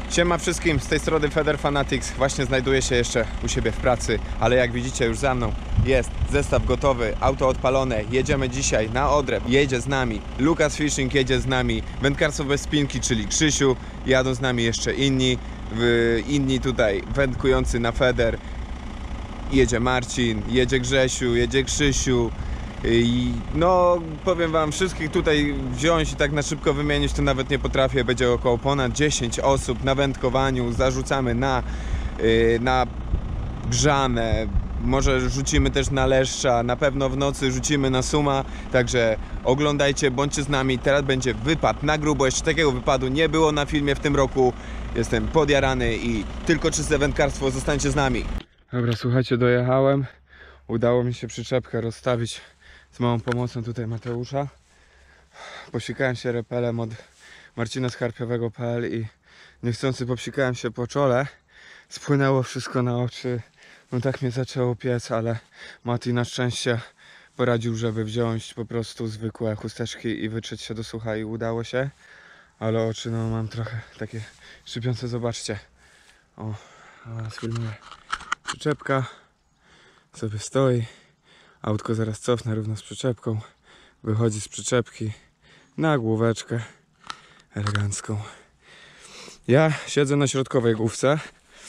Siema wszystkim, z tej strony Feder Fanatics. Właśnie znajduję się jeszcze u siebie w pracy, ale jak widzicie już za mną jest zestaw gotowy, auto odpalone. Jedziemy dzisiaj na Odrę. Jedzie z nami Lukas Fishing, jedzie z nami Wędkarstwo bez spinki, czyli Krzysiu. Jadą z nami jeszcze inni tutaj wędkujący na Feder. Jedzie Marcin, jedzie Grzesiu, jedzie Krzysiu. I no powiem wam, wszystkich tutaj wziąć i tak na szybko wymienić to nawet nie potrafię. Będzie około ponad 10 osób na wędkowaniu. Zarzucamy na grzane, może rzucimy też na leszcza, na pewno w nocy rzucimy na suma. Także oglądajcie, bądźcie z nami. Teraz będzie wypad na grubo. Jeszcze takiego wypadu nie było na filmie w tym roku. Jestem podjarany i tylko czyste wędkarstwo. Zostańcie z nami. Dobra, słuchajcie, dojechałem. Udało mi się przyczepkę rozstawić z małą pomocą tutaj Mateusza. Posikałem się repelem od Marcina z Karpiowego.pl i niechcący popsikałem się po czole. Spłynęło wszystko na oczy. No tak mnie zaczęło piec, ale Mati na szczęście poradził, żeby wziąć po prostu zwykłe chusteczki i wytrzeć się do sucha i udało się. Ale oczy no mam trochę takie szczypiące, zobaczcie. O, teraz filmuję. Przyczepka sobie stoi. Autko zaraz cofnę równo z przyczepką. Wychodzi z przyczepki na główeczkę elegancką. Ja siedzę na środkowej główce.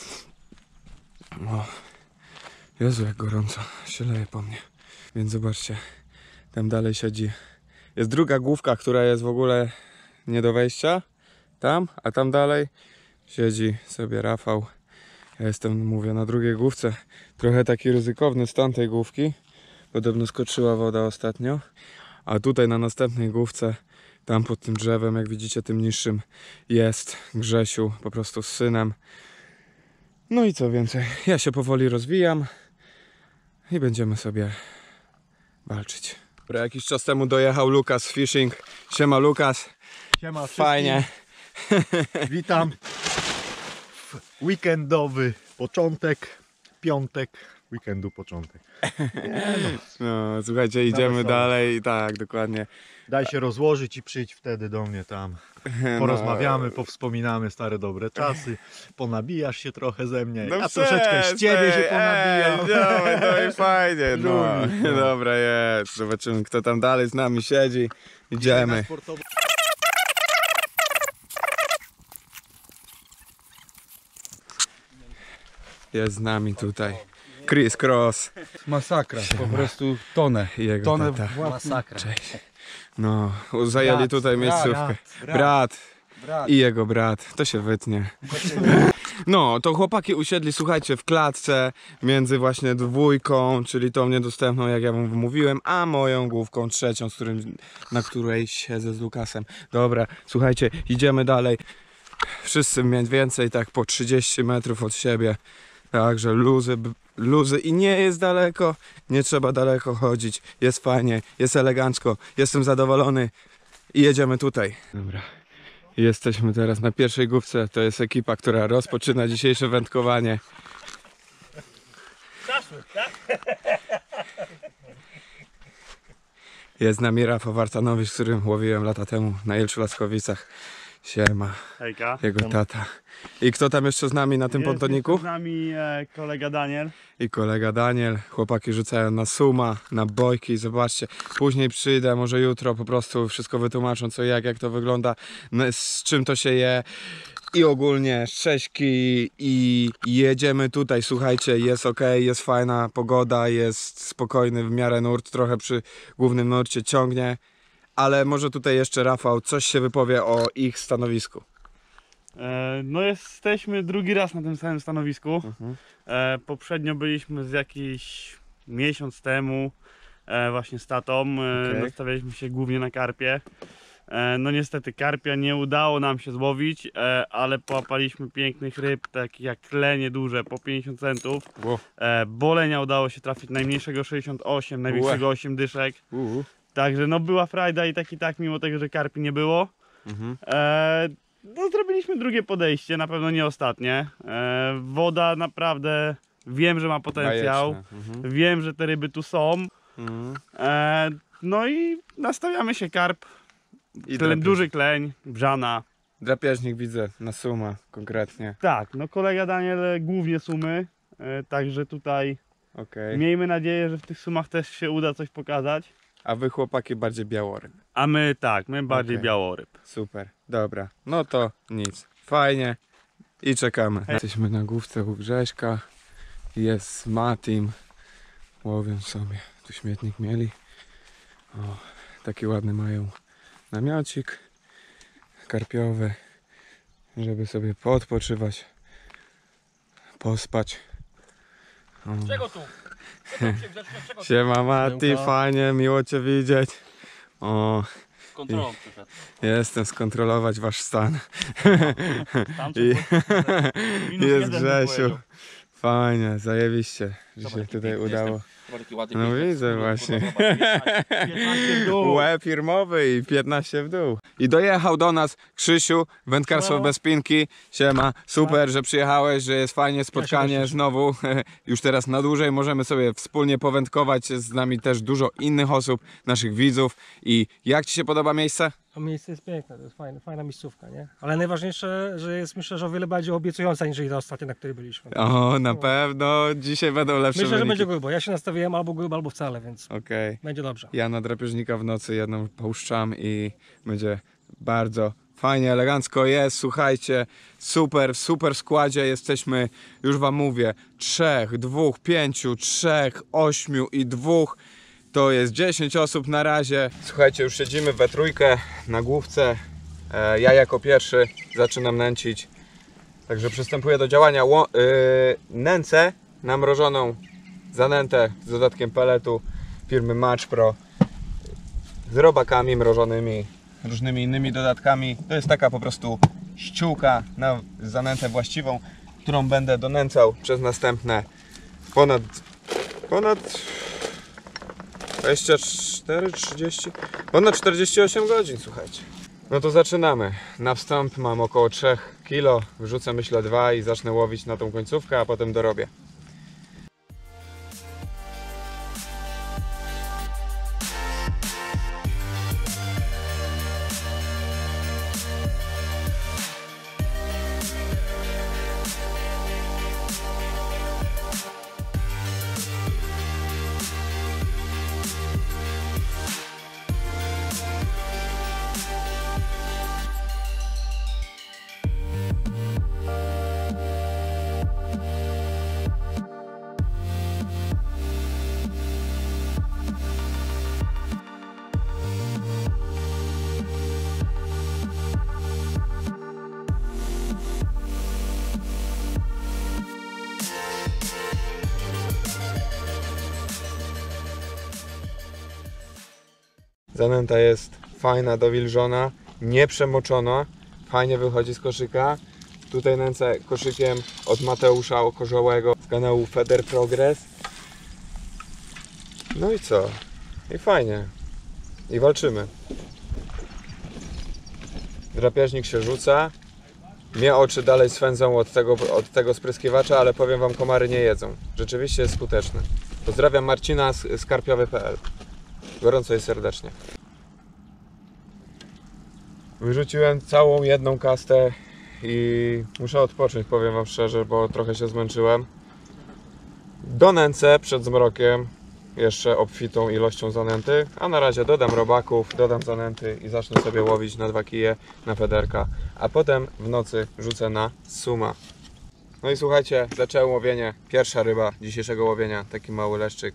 O, Jezu, jak gorąco się leje po mnie. Więc zobaczcie, tam dalej siedzi. Jest druga główka, która jest w ogóle nie do wejścia. Tam, a tam dalej siedzi sobie Rafał. Ja jestem, mówię, na drugiej główce. Trochę taki ryzykowny stan tej główki. Podobno skoczyła woda ostatnio. A tutaj na następnej główce, tam pod tym drzewem, jak widzicie, tym niższym, jest Grzesiu po prostu z synem. No i co więcej, ja się powoli rozwijam i będziemy sobie walczyć. Dobra, jakiś czas temu dojechał Lukas Fishing. Siema Lukas. Siema wszystkim. Fajnie. Witam. Weekendowy początek, piątek, weekendu początek. No, słuchajcie, idziemy dalej. Tak, dokładnie. Daj się rozłożyć i przyjdź wtedy do mnie tam. Porozmawiamy, powspominamy stare dobre czasy. Ponabijasz się trochę ze mnie. No ja troszeczkę z ciebie się ponabijam. No i fajnie. No. No. Dobra jest. Zobaczymy, kto tam dalej z nami siedzi. Idziemy. Jest z nami tutaj Chris Cross. Masakra, po prostu tonę. I jego Tonę tata. masakra. Cześć. No, zajęli Brat, tutaj miejscówkę. Brat i jego brat. To się wytnie. No, to chłopaki usiedli, słuchajcie, w klatce między właśnie dwójką, czyli tą niedostępną, jak ja wam mówiłem, a moją główką trzecią, na której siedzę z Lukasem. Dobra, słuchajcie, idziemy dalej. Wszyscy mniej więcej tak po 30 metrów od siebie. Także luzy i nie jest daleko, nie trzeba daleko chodzić, jest fajnie, jest elegancko, jestem zadowolony i jedziemy tutaj. Dobra, jesteśmy teraz na pierwszej główce, to jest ekipa, która rozpoczyna dzisiejsze wędkowanie. Jest z nami Rafał Wartanowicz, z którym łowiłem lata temu na Jelczu Laskowicach. Siema. Hejka. Jego tata. I kto tam jeszcze z nami na tym pontoniku? Z nami kolega Daniel. I kolega Daniel. Chłopaki rzucają na suma, na bojki. Zobaczcie, później przyjdę, może jutro po prostu wszystko wytłumaczą co jak to wygląda, z czym to się je. I ogólnie szcześki i jedziemy tutaj, słuchajcie, jest ok, jest fajna pogoda, jest spokojny w miarę nurt, trochę przy głównym nurcie ciągnie. Ale może tutaj jeszcze Rafał coś się wypowie o ich stanowisku. No jesteśmy drugi raz na tym samym stanowisku. Poprzednio byliśmy z jakiś miesiąc temu właśnie z tatą. Nastawialiśmy się głównie na karpie. No niestety karpia nie udało nam się złowić, ale połapaliśmy pięknych ryb, takich jak lenie duże po 50 centów. Bolenia udało się trafić, najmniejszego 68, największego 8 dyszek. Także no była frajda i tak mimo tego, że karpi nie było. No zrobiliśmy drugie podejście, na pewno nie ostatnie. Woda naprawdę, wiem, że ma potencjał. Wiem, że te ryby tu są. No i nastawiamy się karp, duży kleń, brzana. Drapieżnik widzę na suma konkretnie. Tak, no kolega Daniel głównie sumy, także tutaj Okej. miejmy nadzieję, że w tych sumach też się uda coś pokazać. A wy chłopaki bardziej białoryb. A my tak, my bardziej Okej. białoryb. Super, dobra. No to nic. Fajnie. I czekamy. Jesteśmy na główce u Grześka. Jest Matim. Łowią sobie. Tu śmietnik mieli. O, taki ładny mają namiocik karpiowy, żeby sobie poodpoczywać, pospać. O. Czego tu? Czego Siema Mati, fajnie, miło Cię widzieć. O, Kontrolą przyszedł. jestem skontrolować Wasz stan. Tam I minus jest jeden Grzesiu. powiedział. Fajnie, zajebiście, że się Zobacz, tutaj piękny udało. Chyba taki ładny No piękny. widzę Kurwa, właśnie. zobacz, 15 w dół. Łeb firmowy i 15 w dół. I dojechał do nas Krzysiu, wędkarstwo Siema. bez pinki. Siema, super, że przyjechałeś, że jest fajnie spotkanie znowu. Już teraz na dłużej możemy sobie wspólnie powędkować. Jest z nami też dużo innych osób, naszych widzów. I jak Ci się podoba miejsce? To miejsce jest piękne, to jest fajna miejscówka, nie? Ale najważniejsze, że jest myślę, że o wiele bardziej obiecująca niż ta ostatnia, na której byliśmy. O, na pewno dzisiaj będą lepsze Myślę, że wyniki. będzie grubo. Ja się nastawiłem albo grubo, albo wcale, więc Okej. będzie dobrze. Ja na drapieżnika w nocy jedną puszczam i będzie bardzo fajnie, elegancko jest. Słuchajcie, super, w super składzie jesteśmy, już Wam mówię, 3, 2, 5, 3, 8 i 2. To jest 10 osób na razie. Słuchajcie, już siedzimy we trójkę na główce. Ja jako pierwszy zaczynam nęcić. Także przystępuję do działania. Nęcę namrożoną zanętę z dodatkiem peletu firmy Match Pro z robakami mrożonymi, różnymi innymi dodatkami. To jest taka po prostu ściółka na zanętę właściwą, którą będę donęcał przez następne ponad 24, 30, ponad 48 godzin, słuchajcie. No to zaczynamy. Na wstęp mam około 3 kg, wrzucę myślę 2 i zacznę łowić na tą końcówkę, a potem dorobię. Zanęta jest fajna, dowilżona, nieprzemoczona, fajnie wychodzi z koszyka. Tutaj nęcę koszykiem od Mateusza Okorzołego z kanału Feather Progress. No i co? I fajnie. I walczymy. Drapieżnik się rzuca. Mnie oczy dalej swędzą od tego spryskiwacza, ale powiem Wam, komary nie jedzą. Rzeczywiście jest skuteczny. Pozdrawiam Marcina z karpiowy.pl. Gorąco i serdecznie. Wyrzuciłem całą jedną kastę i muszę odpocząć, powiem Wam szczerze, bo trochę się zmęczyłem. Donęcę przed zmrokiem jeszcze obfitą ilością zanęty, a na razie dodam robaków, dodam zanęty i zacznę sobie łowić na 2 kije, na federka, a potem w nocy rzucę na suma. No i słuchajcie, zacząłem łowienie, pierwsza ryba dzisiejszego łowienia, taki mały leszczyk.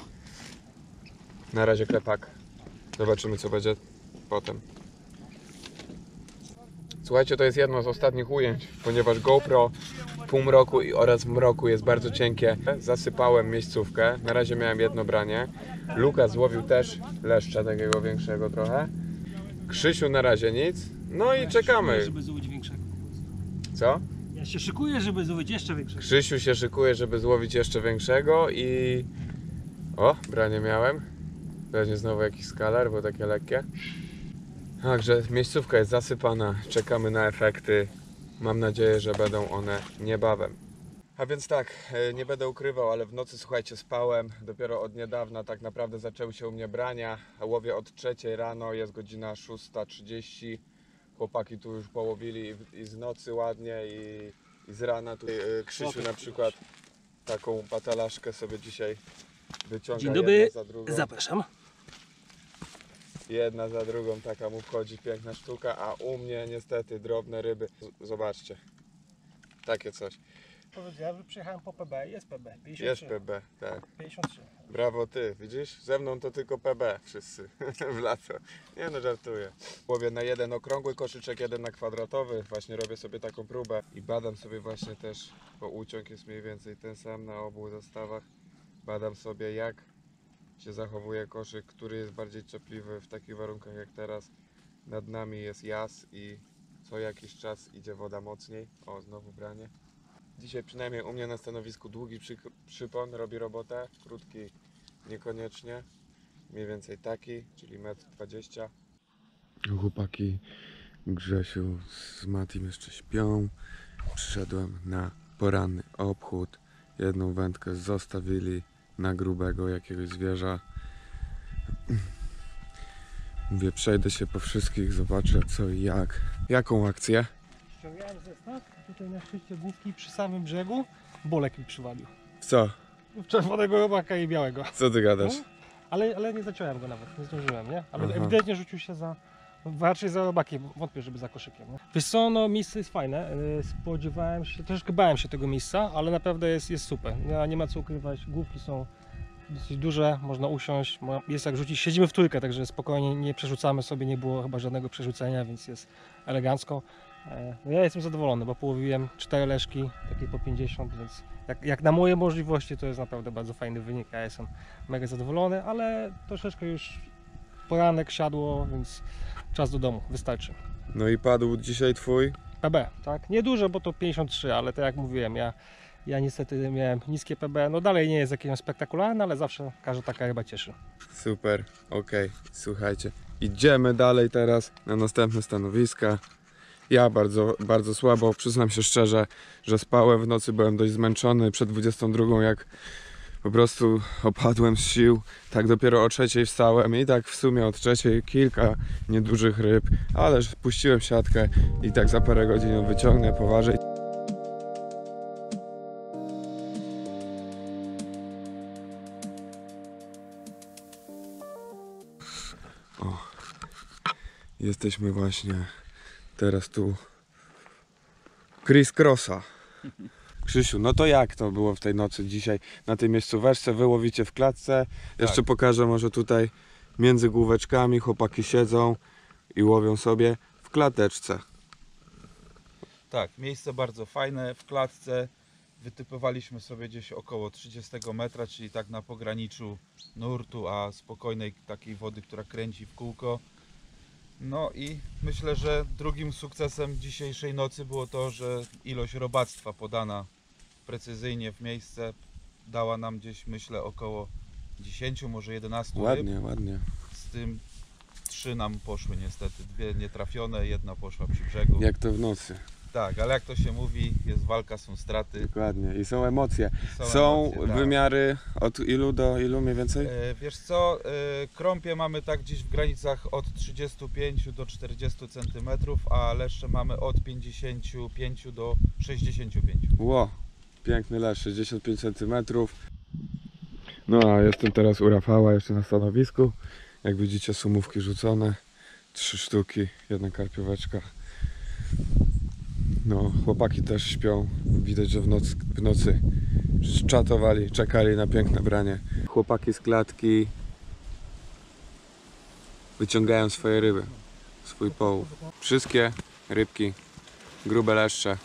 Na razie klepak. Zobaczymy, co będzie potem. Słuchajcie, to jest jedno z ostatnich ujęć, ponieważ GoPro w półmroku oraz w mroku jest bardzo cienkie. Zasypałem miejscówkę. Na razie miałem jedno branie. Lukas złowił też leszcza, takiego większego trochę. Krzysiu na razie nic. No i czekamy. Żeby złowić większego. Co? Ja się szykuję, żeby złowić jeszcze większego. Krzysiu się szykuje, żeby złowić jeszcze większego i... O, branie miałem. Pewnie znowu jakiś skalar, bo takie lekkie. Także miejscówka jest zasypana, czekamy na efekty. Mam nadzieję, że będą one niebawem. A więc tak, nie będę ukrywał, ale w nocy, słuchajcie, spałem. Dopiero od niedawna tak naprawdę zaczęły się u mnie brania. Łowię od 3 rano, jest godzina 6:30. chłopaki tu już połowili i z nocy ładnie i z rana. Tu Krzysiu na przykład taką batalaszkę sobie dzisiaj wyciąga. Dzień dobry, jedna za drugą. zapraszam. Jedna za drugą taka mu wchodzi piękna sztuka, a u mnie niestety drobne ryby. Zobaczcie, takie coś. Powiedziałem, że przyjechałem po PB, jest PB, 53. Jest PB, tak. 53. Brawo ty, widzisz? Ze mną to tylko PB wszyscy w lato. Nie no, żartuję. Łowię na jeden okrągły koszyczek, jeden na kwadratowy. Właśnie robię sobie taką próbę i badam sobie właśnie też, bo uciąg jest mniej więcej ten sam na obu zestawach. Badam sobie, jak się zachowuje koszyk, który jest bardziej cierpliwy w takich warunkach jak teraz. Nad nami jest jas i co jakiś czas idzie woda mocniej. O, znowu branie. Dzisiaj przynajmniej u mnie na stanowisku długi przypon robi robotę, krótki niekoniecznie. Mniej więcej taki, czyli 1,20 m. Chłopaki Grzesiu z Matim jeszcze śpią. Przyszedłem na poranny obchód. Jedną wędkę zostawili na grubego jakiegoś zwierza. Mówię, przejdę się po wszystkich, zobaczę co i jak. Jaką akcję? Ściągałem zestaw, tutaj na szczycie górki przy samym brzegu bolek mi przywalił. Co? Czerwonego robaka i białego. Co ty gadasz? No, ale nie zaciąłem go nawet, nie zdążyłem, nie? Ale Aha. ewidentnie rzucił się raczej za robakiem, wątpię, żeby za koszykiem. Nie? Wiesz co, no miejsce jest fajne, spodziewałem się, troszkę bałem się tego miejsca, ale naprawdę jest super. Nie ma co ukrywać, główki są dosyć duże, można usiąść, jest jak rzucić, siedzimy w trójkę, także spokojnie nie przerzucamy sobie, nie było chyba żadnego przerzucenia, więc jest elegancko. No ja jestem zadowolony, bo połowiłem 4 leszki, takie po 50, więc jak na moje możliwości to jest naprawdę bardzo fajny wynik. Ja jestem mega zadowolony, ale troszeczkę już poranek siadło, więc czas do domu, wystarczy. No i padł dzisiaj twój? PB, tak? Nieduże, bo to 53, ale tak jak mówiłem, ja niestety miałem niskie PB. No dalej nie jest jakieś spektakularne, ale zawsze każda taka ryba cieszy. Super, okej, słuchajcie. Idziemy dalej teraz na następne stanowiska. Ja bardzo słabo, przyznam się szczerze, że spałem w nocy, byłem dość zmęczony przed 22, jak po prostu opadłem z sił. Tak dopiero o 3 wstałem i tak w sumie od 3 kilka niedużych ryb, ale puściłem siatkę i tak za parę godzin ją wyciągnę, poważę. O, jesteśmy właśnie teraz tu Chris Crossa. Krzysiu, no to jak to było w tej nocy dzisiaj na tej miejscóweczce? Wy łowicie w klatce. Jeszcze pokażę może tutaj między główeczkami chłopaki siedzą i łowią sobie w klateczce. Tak, miejsce bardzo fajne, w klatce. Wytypowaliśmy sobie gdzieś około 30 metra, czyli tak na pograniczu nurtu, a spokojnej takiej wody, która kręci w kółko. No i myślę, że drugim sukcesem dzisiejszej nocy było to, że ilość robactwa podana precyzyjnie w miejsce dała nam gdzieś, myślę, około 10, może 11 ryb. Ładnie, ładnie. Z tym 3 nam poszły niestety, 2 nietrafione, 1 poszła przy brzegu. Jak to w nocy. Tak, ale jak to się mówi, jest walka, są straty. Dokładnie. I są emocje. I Są emocje, tak. wymiary od ilu do ilu mniej więcej? Wiesz co, krąpie mamy tak gdzieś w granicach od 35 do 40 cm, a leszcze mamy od 55 do 65. Ło, piękny lesz, 65 cm. No a jestem teraz u Rafała jeszcze na stanowisku. Jak widzicie, sumówki rzucone. 3 sztuki, 1 karpióweczka. No, chłopaki też śpią. Widać, że w nocy czatowali, czekali na piękne branie. Chłopaki z klatki wyciągają swoje ryby, swój połów. Wszystkie rybki, grube leszcze.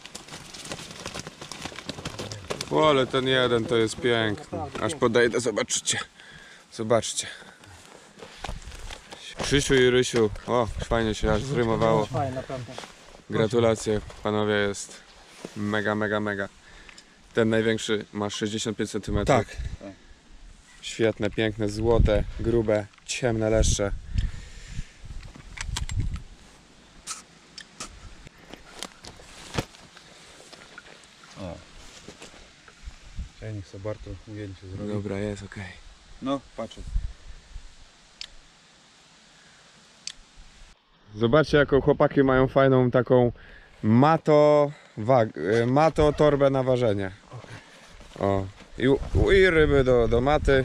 O, ale ten jeden to jest piękny. Aż podejdę, zobaczcie. Zobaczcie. Krzysiu i Rysiu. O, fajnie się aż zrymowało. Fajnie, naprawdę. Gratulacje, panowie, jest mega, mega, mega. Ten największy ma 65 cm. Tak. Świetne, piękne, złote, grube, ciemne leszcze. Ja niech sobie Bartu ujęcie zrobi. Dobra, jest ok. No, patrzę. Zobaczcie, jaką chłopaki mają fajną taką mato torbę na ważenie. O, i ryby do maty.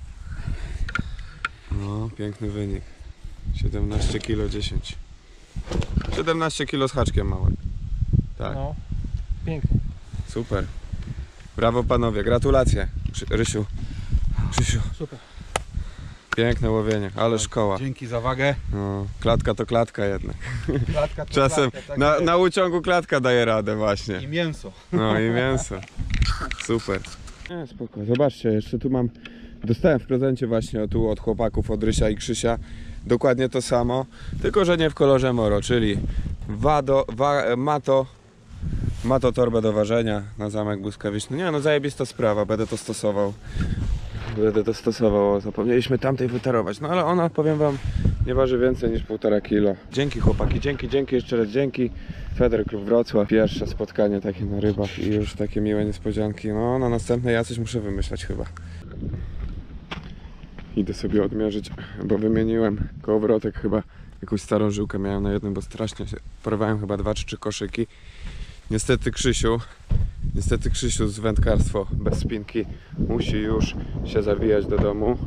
No, piękny wynik. 17 kg 10. 17 kg z haczkiem małym. Tak, No, pięknie. super. Brawo panowie, gratulacje. Rysiu, Krzysiu, Super. piękne łowienie, ale szkoła. Dzięki za wagę. No, klatka to klatka jednak. Klatka to Czasem klatka, tak na, jest. na uciągu klatka daje radę właśnie. I mięso. No i mięso. Super. Nie, spoko. Zobaczcie, jeszcze tu mam. Dostałem w prezencie właśnie tu od chłopaków, od Rysia i Krzysia. Dokładnie to samo, tylko że nie w kolorze moro, czyli mato torbę do ważenia na zamek błyskawiczny. Nie no, zajebista sprawa, będę to stosował. Zapomnieliśmy tamtej wytarować, no ale ona, powiem wam, nie waży więcej niż 1,5 kg. Dzięki chłopaki, dzięki, jeszcze raz dzięki. Feder Klub Wrocław, pierwsze spotkanie takie na rybach i już takie miłe niespodzianki. No na następne ja coś muszę wymyślać chyba. Idę sobie odmierzyć, bo wymieniłem kołowrotek, chyba jakąś starą żyłkę miałem na jednym, bo strasznie się porwałem chyba 2 czy 3 koszyki. Niestety Krzysiu z wędkarstwo bez spinki musi już się zawijać do domu.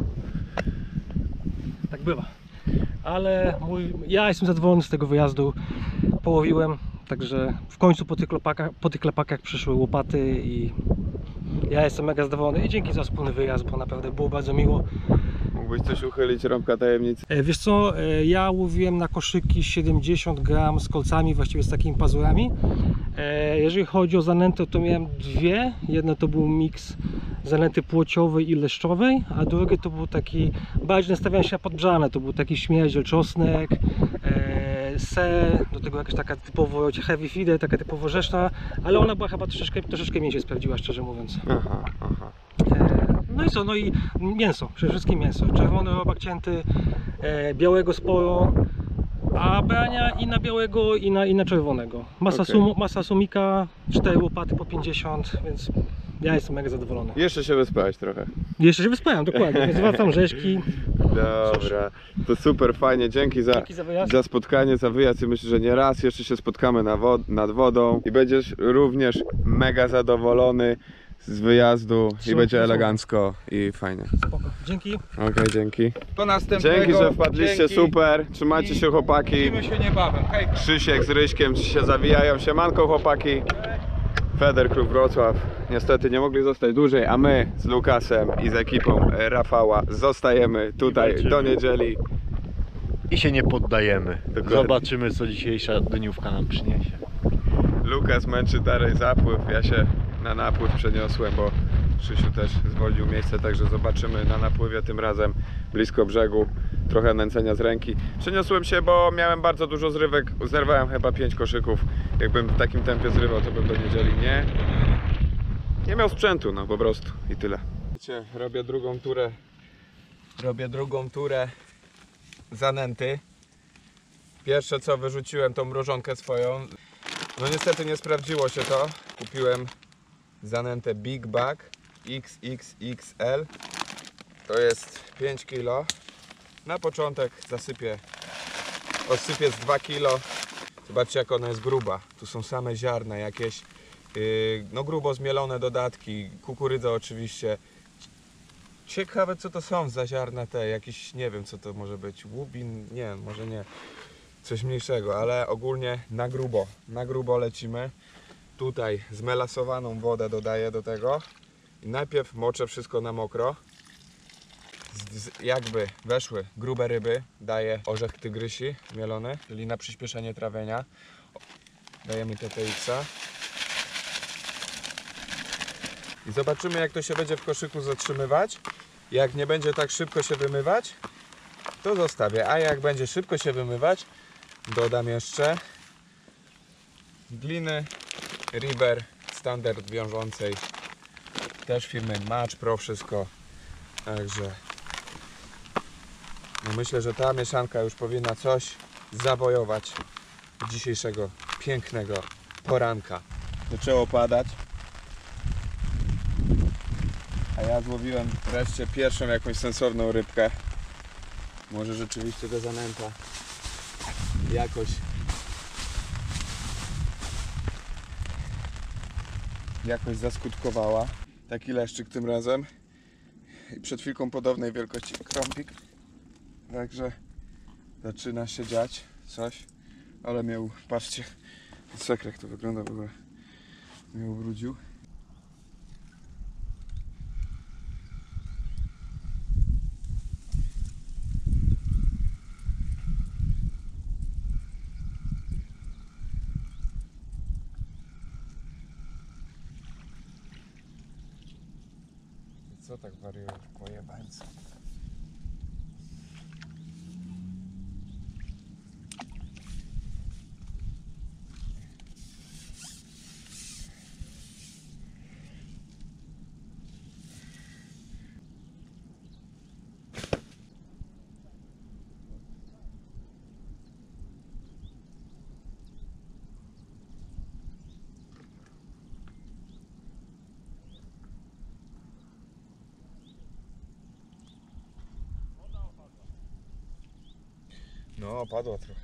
Tak bywa. Ale ja jestem zadowolony z tego wyjazdu. Połowiłem, także w końcu po tych klepakach przyszły łopaty i ja jestem mega zadowolony. I dzięki za wspólny wyjazd, bo naprawdę było bardzo miło. Mógłbyś coś uchylić, rąbka tajemnicy? Wiesz co, ja łowiłem na koszyki 70 gram z kolcami, właściwie z takimi pazurami. Jeżeli chodzi o zanętę, to miałem dwie. Jedna to był miks zanęty płociowej i leszczowej, a drugie to był taki, bardziej nastawiałem się na podgrzane, to był taki śmierdziel, czosnek, ser, do tego jakaś taka typowo heavy feeder, taka typowo rzeczna, ale ona była chyba troszeczkę mniej się sprawdziła, szczerze mówiąc. Aha. No i co, no i mięso, przede wszystkim mięso. Czerwony robak cięty, białego sporo, a brania i na białego i na czerwonego. Masa sumika, 4 łopaty po 50, więc ja jestem mega zadowolony. Jeszcze się wyspałeś trochę. Jeszcze się wyspałem, dokładnie, więc zwracam rzeźki. Dobra, to super, fajnie, dzięki za wyjazd. za spotkanie, za wyjazd i myślę, że nie raz jeszcze się spotkamy nad wodą i będziesz również mega zadowolony z wyjazdu i będzie elegancko i fajnie. Spoko. Dzięki. Okej, dzięki. Do następnego. Dzięki, że wpadliście, Dzięki. super, trzymajcie się chłopaki. Widzimy się niebawem. Hej. Krzysiek z Ryśkiem się zawijają, siemanko chłopaki. Feder Klub Wrocław niestety nie mogli zostać dłużej, a my z Lukasem i z ekipą Rafała zostajemy tutaj do niedzieli. I się nie poddajemy. Dokładnie. Zobaczymy, co dzisiejsza dniówka nam przyniesie. Lukas męczy dalej zapływ, ja się na napływ przeniosłem, bo Krzysiu też zwolnił miejsce, także zobaczymy na napływie tym razem blisko brzegu. Trochę nęcenia z ręki. Przeniosłem się, bo miałem bardzo dużo zrywek, zerwałem chyba 5 koszyków. Jakbym w takim tempie zrywał, to bym do niedzieli nie miał sprzętu, no po prostu i tyle. Robię drugą turę zanęty. Pierwsze co wyrzuciłem, tą mrożonkę swoją. No niestety nie sprawdziło się to. Kupiłem zanętę Big Bag XXXL. To jest 5 kg. Na początek osypię z 2 kg. Zobaczcie, jak ona jest gruba. Tu są same ziarna jakieś, no grubo zmielone dodatki, kukurydza oczywiście. Ciekawe, co to są za ziarna te, jakiś, nie wiem co to może być, łubin, nie, może nie, coś mniejszego, ale ogólnie na grubo lecimy. Tutaj zmelasowaną wodę dodaję do tego i najpierw moczę wszystko na mokro. Jakby weszły grube ryby, daję orzech tygrysi mielony, czyli na przyspieszenie trawienia. Dajemy TTX-a. I zobaczymy, jak to się będzie w koszyku zatrzymywać. Jak nie będzie tak szybko się wymywać, to zostawię. A jak będzie szybko się wymywać, dodam jeszcze gliny River standard wiążącej. Też firmy Match Pro, wszystko. Także no myślę, że ta mieszanka już powinna coś zawojować dzisiejszego pięknego poranka. Zaczęło padać, a ja złowiłem wreszcie pierwszą jakąś sensowną rybkę. Może rzeczywiście do zanęta. jakoś zaskutkowała. Taki leszczyk tym razem. I przed chwilką podobnej wielkości krąpik. Także zaczyna się dziać coś. Ale miał, patrzcie, sekret jak to wygląda w ogóle. Mnie ubrudził. Co tak wariuje pojebańca? No, padła trochę.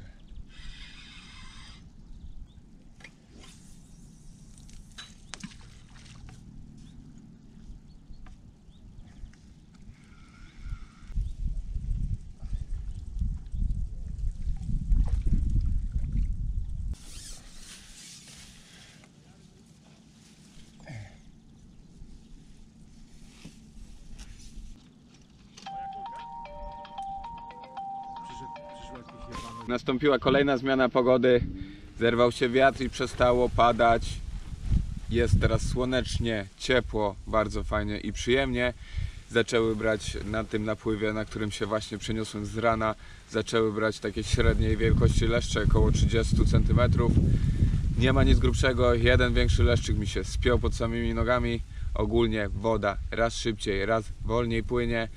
Nastąpiła kolejna zmiana pogody, zerwał się wiatr i przestało padać. Jest teraz słonecznie, ciepło, bardzo fajnie i przyjemnie. Zaczęły brać na tym napływie, na którym się właśnie przeniosłem z rana, zaczęły brać takie średniej wielkości leszcze, około 30 cm. Nie ma nic grubszego, jeden większy leszczyk mi się spiął pod samymi nogami. Ogólnie woda raz szybciej, raz wolniej płynie.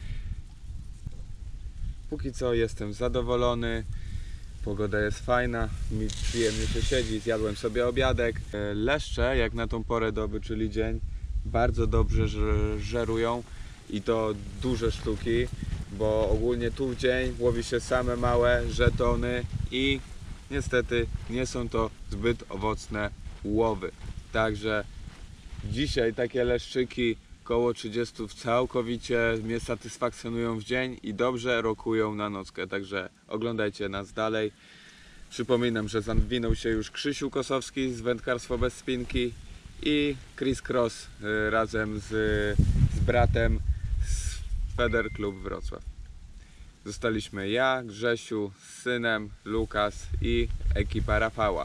Póki co jestem zadowolony. Pogoda jest fajna, mi przyjemnie się siedzi, zjadłem sobie obiadek. Leszcze, jak na tą porę doby, czyli dzień, bardzo dobrze żerują i to duże sztuki, bo ogólnie tu w dzień łowi się same małe żetony i niestety nie są to zbyt owocne łowy. Także dzisiaj takie leszczyki koło 30 całkowicie mnie satysfakcjonują w dzień i dobrze rokują na nockę, także oglądajcie nas dalej. Przypominam, że zawinął się już Krzysiu Kosowski z Wędkarstwo bez spinki i Chris Cross razem z bratem z Feder Club Wrocław. Zostaliśmy ja, Grzesiu, z synem, Lukas i ekipa Rafała.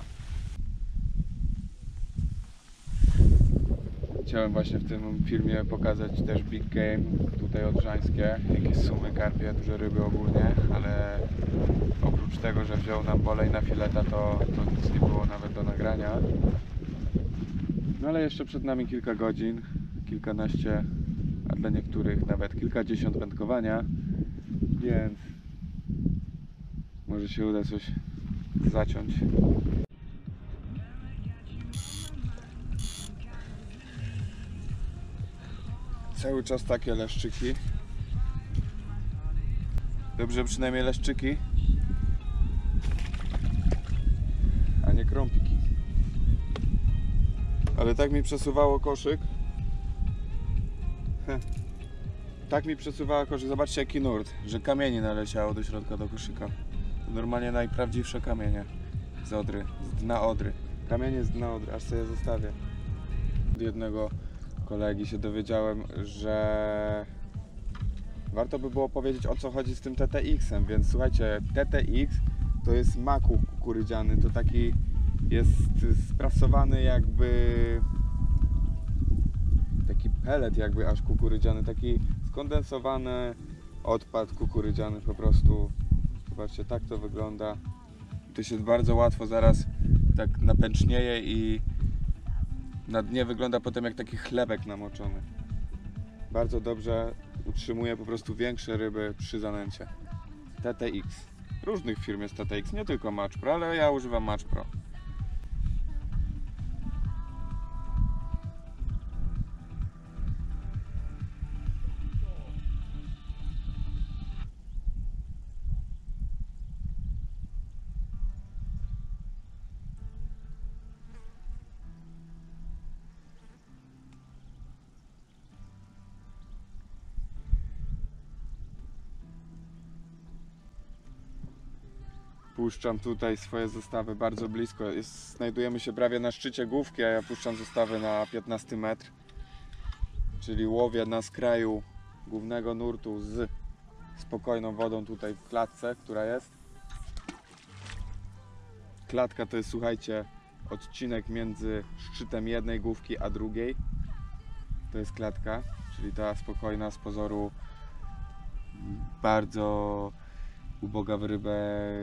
Chciałem właśnie w tym filmie pokazać też big game, tutaj odrzańskie, jakieś sumy, karpie, duże ryby ogólnie, ale oprócz tego, że wziął nam bolej na fileta, to nic nie było nawet do nagrania. No ale jeszcze przed nami kilka godzin, kilkanaście, a dla niektórych nawet kilkadziesiąt wędkowania, więc może się uda coś zaciąć. Cały czas takie leszczyki. Dobrze, przynajmniej leszczyki, a nie krąpiki. Ale tak mi przesuwało koszyk. Tak mi przesuwało koszyk. Zobaczcie jaki nurt, że kamieni naleciało do środka do koszyka. To normalnie najprawdziwsze kamienie z Odry, z dna Odry. Kamienie z dna Odry, aż sobie je zostawię. Od jednego kolegi się dowiedziałem, że warto by było powiedzieć, o co chodzi z tym TTX-em, więc słuchajcie, TTX to jest mak kukurydziany, to taki jest sprasowany jakby taki pelet jakby aż kukurydziany, taki skondensowany odpad kukurydziany po prostu. Zobaczcie, tak to wygląda. To się bardzo łatwo zaraz tak napęcznieje i na dnie wygląda potem jak taki chlebek namoczony. Bardzo dobrze utrzymuje po prostu większe ryby przy zanęcie. TTX. Różnych firm jest TTX, nie tylko Match Pro, ale ja używam Match Pro. puszczam tutaj swoje zestawy bardzo blisko. Znajdujemy się prawie na szczycie główki, a ja puszczam zestawy na 15 metr. Czyli łowię na skraju głównego nurtu z spokojną wodą tutaj w klatce, która jest. Klatka to jest, słuchajcie, odcinek między szczytem jednej główki a drugiej. To jest klatka, czyli ta spokojna, z pozoru bardzo uboga w rybę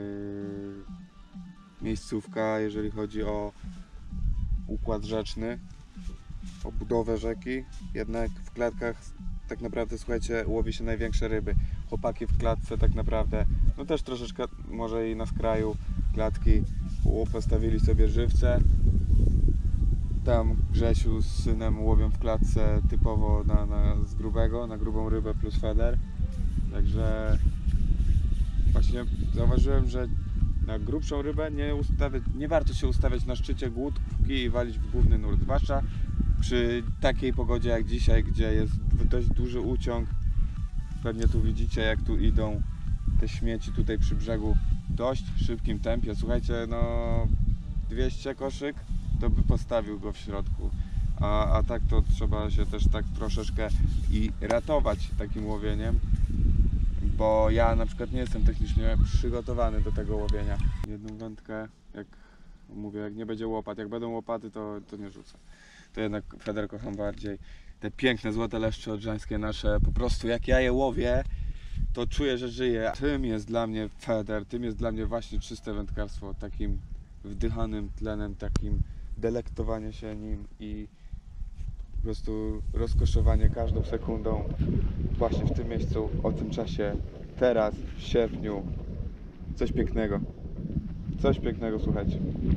miejscówka, jeżeli chodzi o układ rzeczny, o budowę rzeki. Jednak w klatkach tak naprawdę, słuchajcie, łowi się największe ryby. Chłopaki w klatce tak naprawdę, no też troszeczkę może i na skraju klatki postawili sobie żywce. Tam Grzesiu z synem łowią w klatce typowo z grubego, na grubą rybę plus feder. Także właśnie zauważyłem, że na grubszą rybę nie warto się ustawiać na szczycie główki i walić w główny nurt. Zwłaszcza przy takiej pogodzie jak dzisiaj, gdzie jest dość duży uciąg. Pewnie tu widzicie, jak tu idą te śmieci tutaj przy brzegu w dość szybkim tempie. Słuchajcie, no 200 koszyk to by postawił go w środku. A tak to trzeba się też tak troszeczkę i ratować takim łowieniem, bo ja na przykład nie jestem technicznie przygotowany do tego łowienia. Jedną wędkę, jak mówię, jak nie będzie łopat, jak będą łopaty, to nie rzucę. To jednak feder kocham bardziej. Te piękne złote leszcze odrzańskie nasze, po prostu jak ja je łowię, to czuję, że żyję. Tym jest dla mnie feder, tym jest dla mnie właśnie czyste wędkarstwo, takim wdychanym tlenem, takim delektowanie się nim i po prostu rozkoszowanie każdą sekundą właśnie w tym miejscu, o tym czasie, teraz, w sierpniu. Coś pięknego. Coś pięknego, słuchajcie.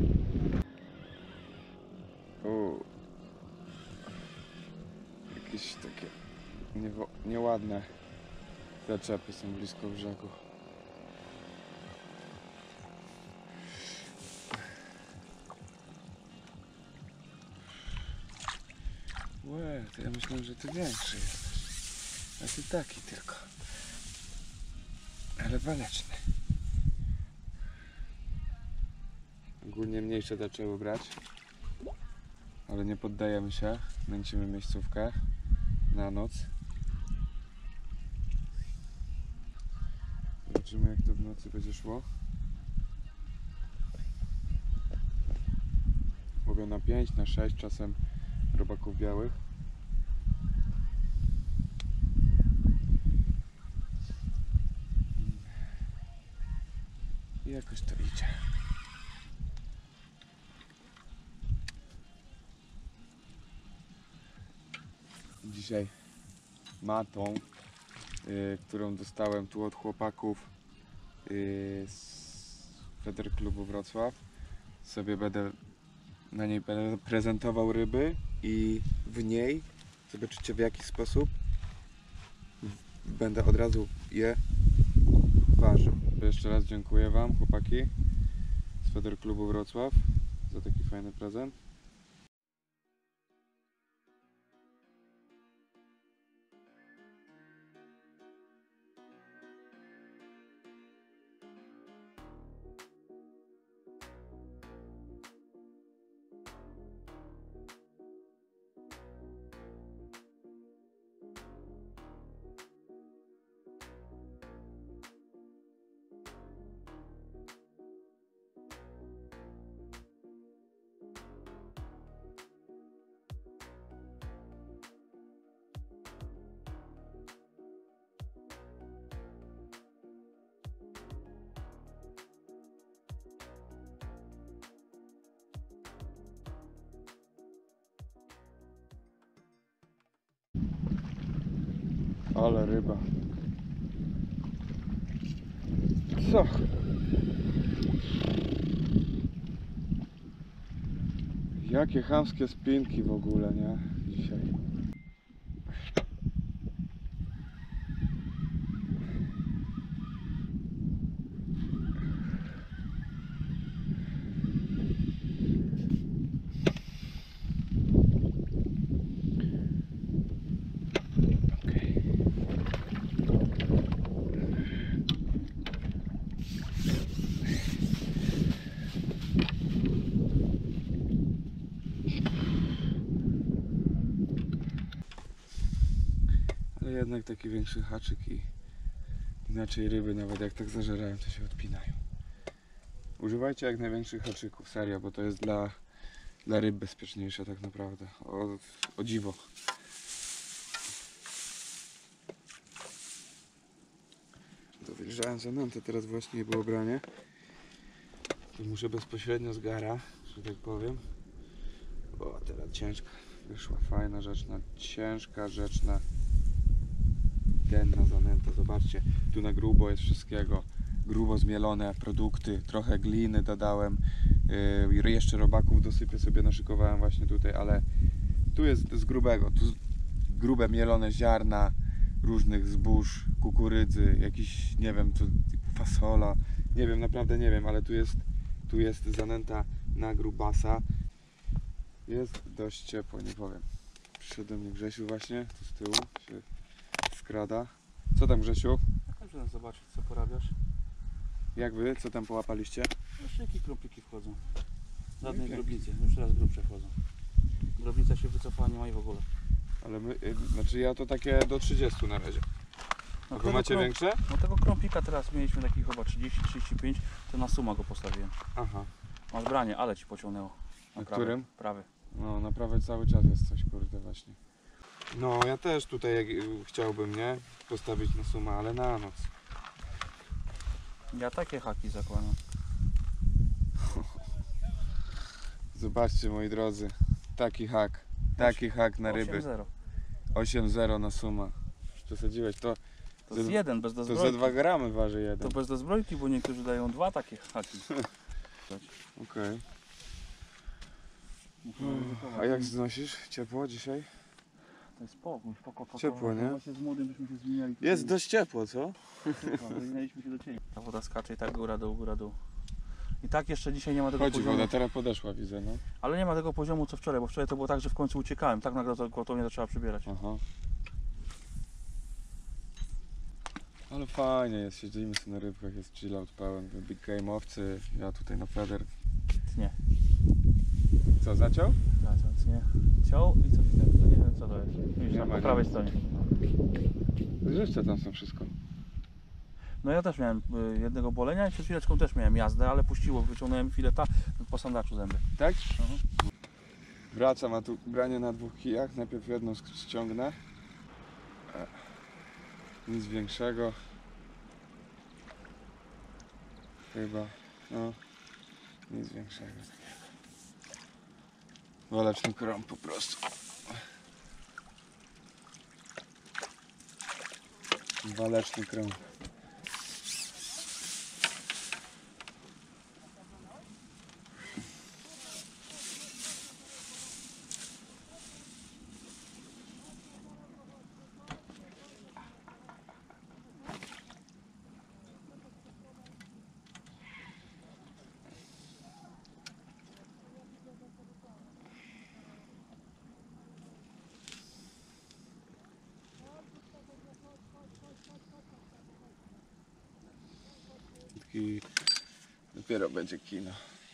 Jakieś takie nieładne zaczepy są blisko brzegu. Łe, to ja myślałem, że ty większy jesteś. A ty taki tylko. Ale waleczny. Ogólnie mniejsze zaczęły brać. Ale nie poddajemy się. Męcimy miejscówkę na noc. Zobaczymy, jak to w nocy będzie szło. Łowią na 5, na 6 czasem robaków białych. I jakoś to idzie. Dzisiaj matą, którą dostałem tu od chłopaków z Feder Klubu Wrocław, sobie na niej będę prezentował ryby i w niej, zobaczycie w jaki sposób, będę od razu je ważył. Jeszcze raz dziękuję Wam, chłopaki z Feder Klubu Wrocław, za taki fajny prezent. Ale ryba. Co? Jakie chamskie spinki w ogóle, nie? Dzisiaj. jednak taki większy haczyk i inaczej ryby nawet jak tak zażerają, to się odpinają. Używajcie jak największych haczyków, serio, bo to jest dla ryb bezpieczniejsze tak naprawdę. O dziwo. Wyjeżdżałem za nantę, teraz właśnie było branie. To muszę bezpośrednio z gara, że tak powiem. O, teraz ciężka. Wyszła fajna rzeczna, ciężka rzeczna. Denna zanęta, zobaczcie, tu na grubo jest wszystkiego. Grubo zmielone produkty, trochę gliny dodałem. Jeszcze robaków dosypię sobie, naszykowałem właśnie tutaj, ale tu jest z grubego. Tu grube mielone ziarna różnych zbóż, kukurydzy, jakiś, nie wiem, co, fasola. Nie wiem, naprawdę nie wiem, ale tu jest zanęta na grubasa. Jest dość ciepło, nie powiem. Przyszedł do mnie Grzesiu właśnie, tu z tyłu się skrada. Co tam, Grzesiu? Muszę zobaczyć, co porabiasz. Jak wy? Co tam połapaliście? Szybkie krumpliki wchodzą. Żadnej Okej. grubnicy, już raz grubsze wchodzą. Grubnica się wycofała, nie ma jej w ogóle. Ale my, znaczy ja to takie do 30 na razie. A wy tego macie krą- większe? No tego krąpika teraz mieliśmy takich chyba 30-35, to na suma go postawiłem. Aha. Masz branie, ale ci pociągnęło. Na prawy, którym? Prawy. No naprawdę cały czas jest coś, kurde, właśnie. No ja też tutaj chciałbym, nie? Postawić na sumę, ale na noc. Ja takie haki zakładam. Zobaczcie, moi drodzy, taki hak na ryby. 8-0. 8-0 na suma. Przesadziłeś, to To jest jeden, bez za dozbrojki. 2 gramy waży jeden. To bez dozbrojki, bo niektórzy dają dwa takie haki. Okej. A jak znosisz? Ciepło dzisiaj? To jest spoko. Ciepło, nie? Właśnie z młodym byśmy się zmieniali. tutaj. Jest dość ciepło, co? Zmienialiśmy się do cieni. Ta woda skacze i tak góra dół. I tak jeszcze dzisiaj nie ma tego Chodzi, poziomu. woda teraz podeszła, widzę, no. Ale nie ma tego poziomu co wczoraj, bo wczoraj to było tak, że w końcu uciekałem. Tak nagle to gwałtownie zaczęła przybierać. Aha. Ale fajnie jest, siedzimy sobie na rybkach, jest chillout pełen, big game'owcy, ja tutaj na feder. Nie. Co, zaciął? Nic nie. Ciął i coś tak, to nie wiem co to jest. Widzisz, Nie tam ma, po nie prawej ma. stronie. Życzę tam są wszystko. No ja też miałem jednego bolenia i przed chwileczką też miałem jazdę, ale puściło, wyciągnąłem fileta po sandaczu zęby. Tak? Wracam, a tu branie na 2 kijach, najpierw jedną ściągnę. Nic większego. Chyba, no, nic większego. Waleczny krąg po prostu. Waleczny krąg. I dopiero będzie kino.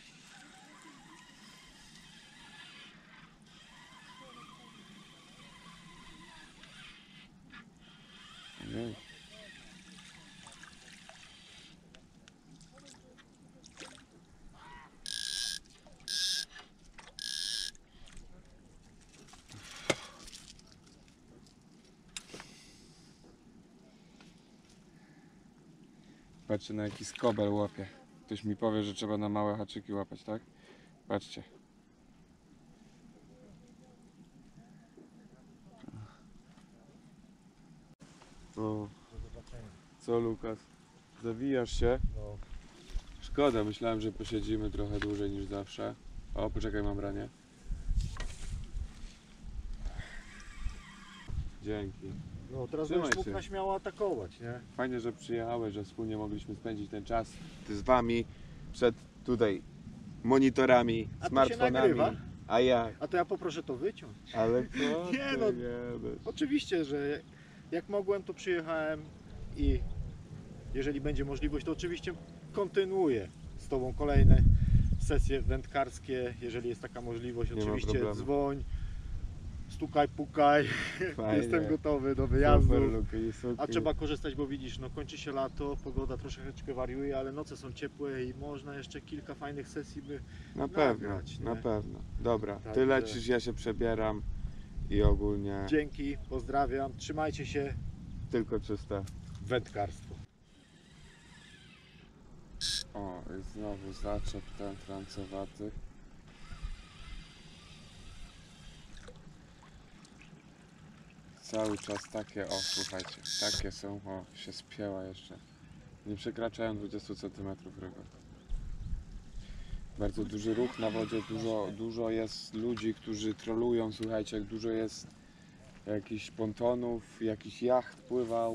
Ojej. Patrzcie, na jaki skobel łapie. Ktoś mi powie, że trzeba na małe haczyki łapać, tak? Patrzcie. O. Co, Lukas? Zawijasz się? No. Szkoda, myślałem, że posiedzimy trochę dłużej niż zawsze. O, poczekaj, mam branie. Dzięki. No teraz Trzymaj będziesz mógł się. na śmiało atakować, nie? Fajnie, że przyjechałeś, że wspólnie mogliśmy spędzić ten czas z wami przed tutaj monitorami, A to się smartfonami. nagrywa? A ja, A to ja poproszę to wyciąć. ale co? Nie, ty no. gadasz? Oczywiście, że jak mogłem, to przyjechałem i jeżeli będzie możliwość, to oczywiście kontynuuję z Tobą kolejne sesje wędkarskie. Jeżeli jest taka możliwość, Nie ma oczywiście problemu. dzwoń. stukaj, pukaj, Fajnie. jestem gotowy do wyjazdu. Super, Luki, super. A trzeba korzystać, bo widzisz, no kończy się lato, pogoda troszeczkę wariuje, ale noce są ciepłe i można jeszcze kilka fajnych sesji by Na pewno, nagrać, nie? na pewno. Dobra, Także- ty lecisz, ja się przebieram i ogólnie Dzięki, pozdrawiam, trzymajcie się, tylko czyste. wędkarstwo. O, i znowu zaczep ten francowaty. Cały czas takie, o słuchajcie, takie są, o się spięła jeszcze. Nie przekraczają 20 cm ryby. Bardzo duży ruch na wodzie, dużo jest ludzi, którzy trolują, słuchajcie, jak dużo jest jakichś pontonów, jakichś jacht pływał,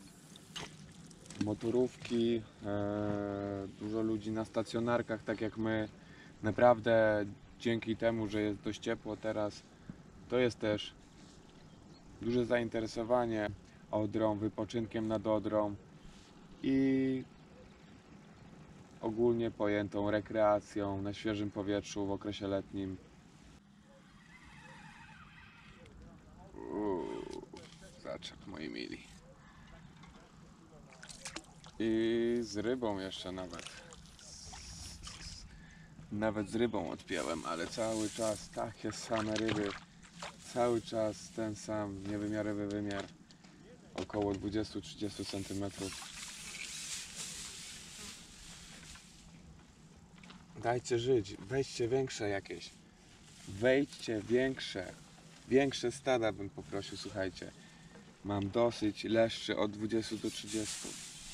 motorówki, dużo ludzi na stacjonarkach, tak jak my. Naprawdę dzięki temu, że jest dość ciepło teraz, to jest też duże zainteresowanie Odrą, wypoczynkiem nad Odrą i ogólnie pojętą rekreacją na świeżym powietrzu w okresie letnim. Zaczep, moi mili. I z rybą jeszcze nawet. Nawet z rybą odpięłem, ale cały czas takie same ryby. Cały czas ten sam niewymiarowy wymiar. Około 20-30 cm. Dajcie żyć, wejdźcie większe jakieś. Wejdźcie większe. Większe stada bym poprosił, słuchajcie. Mam dosyć leszczy od 20 do 30.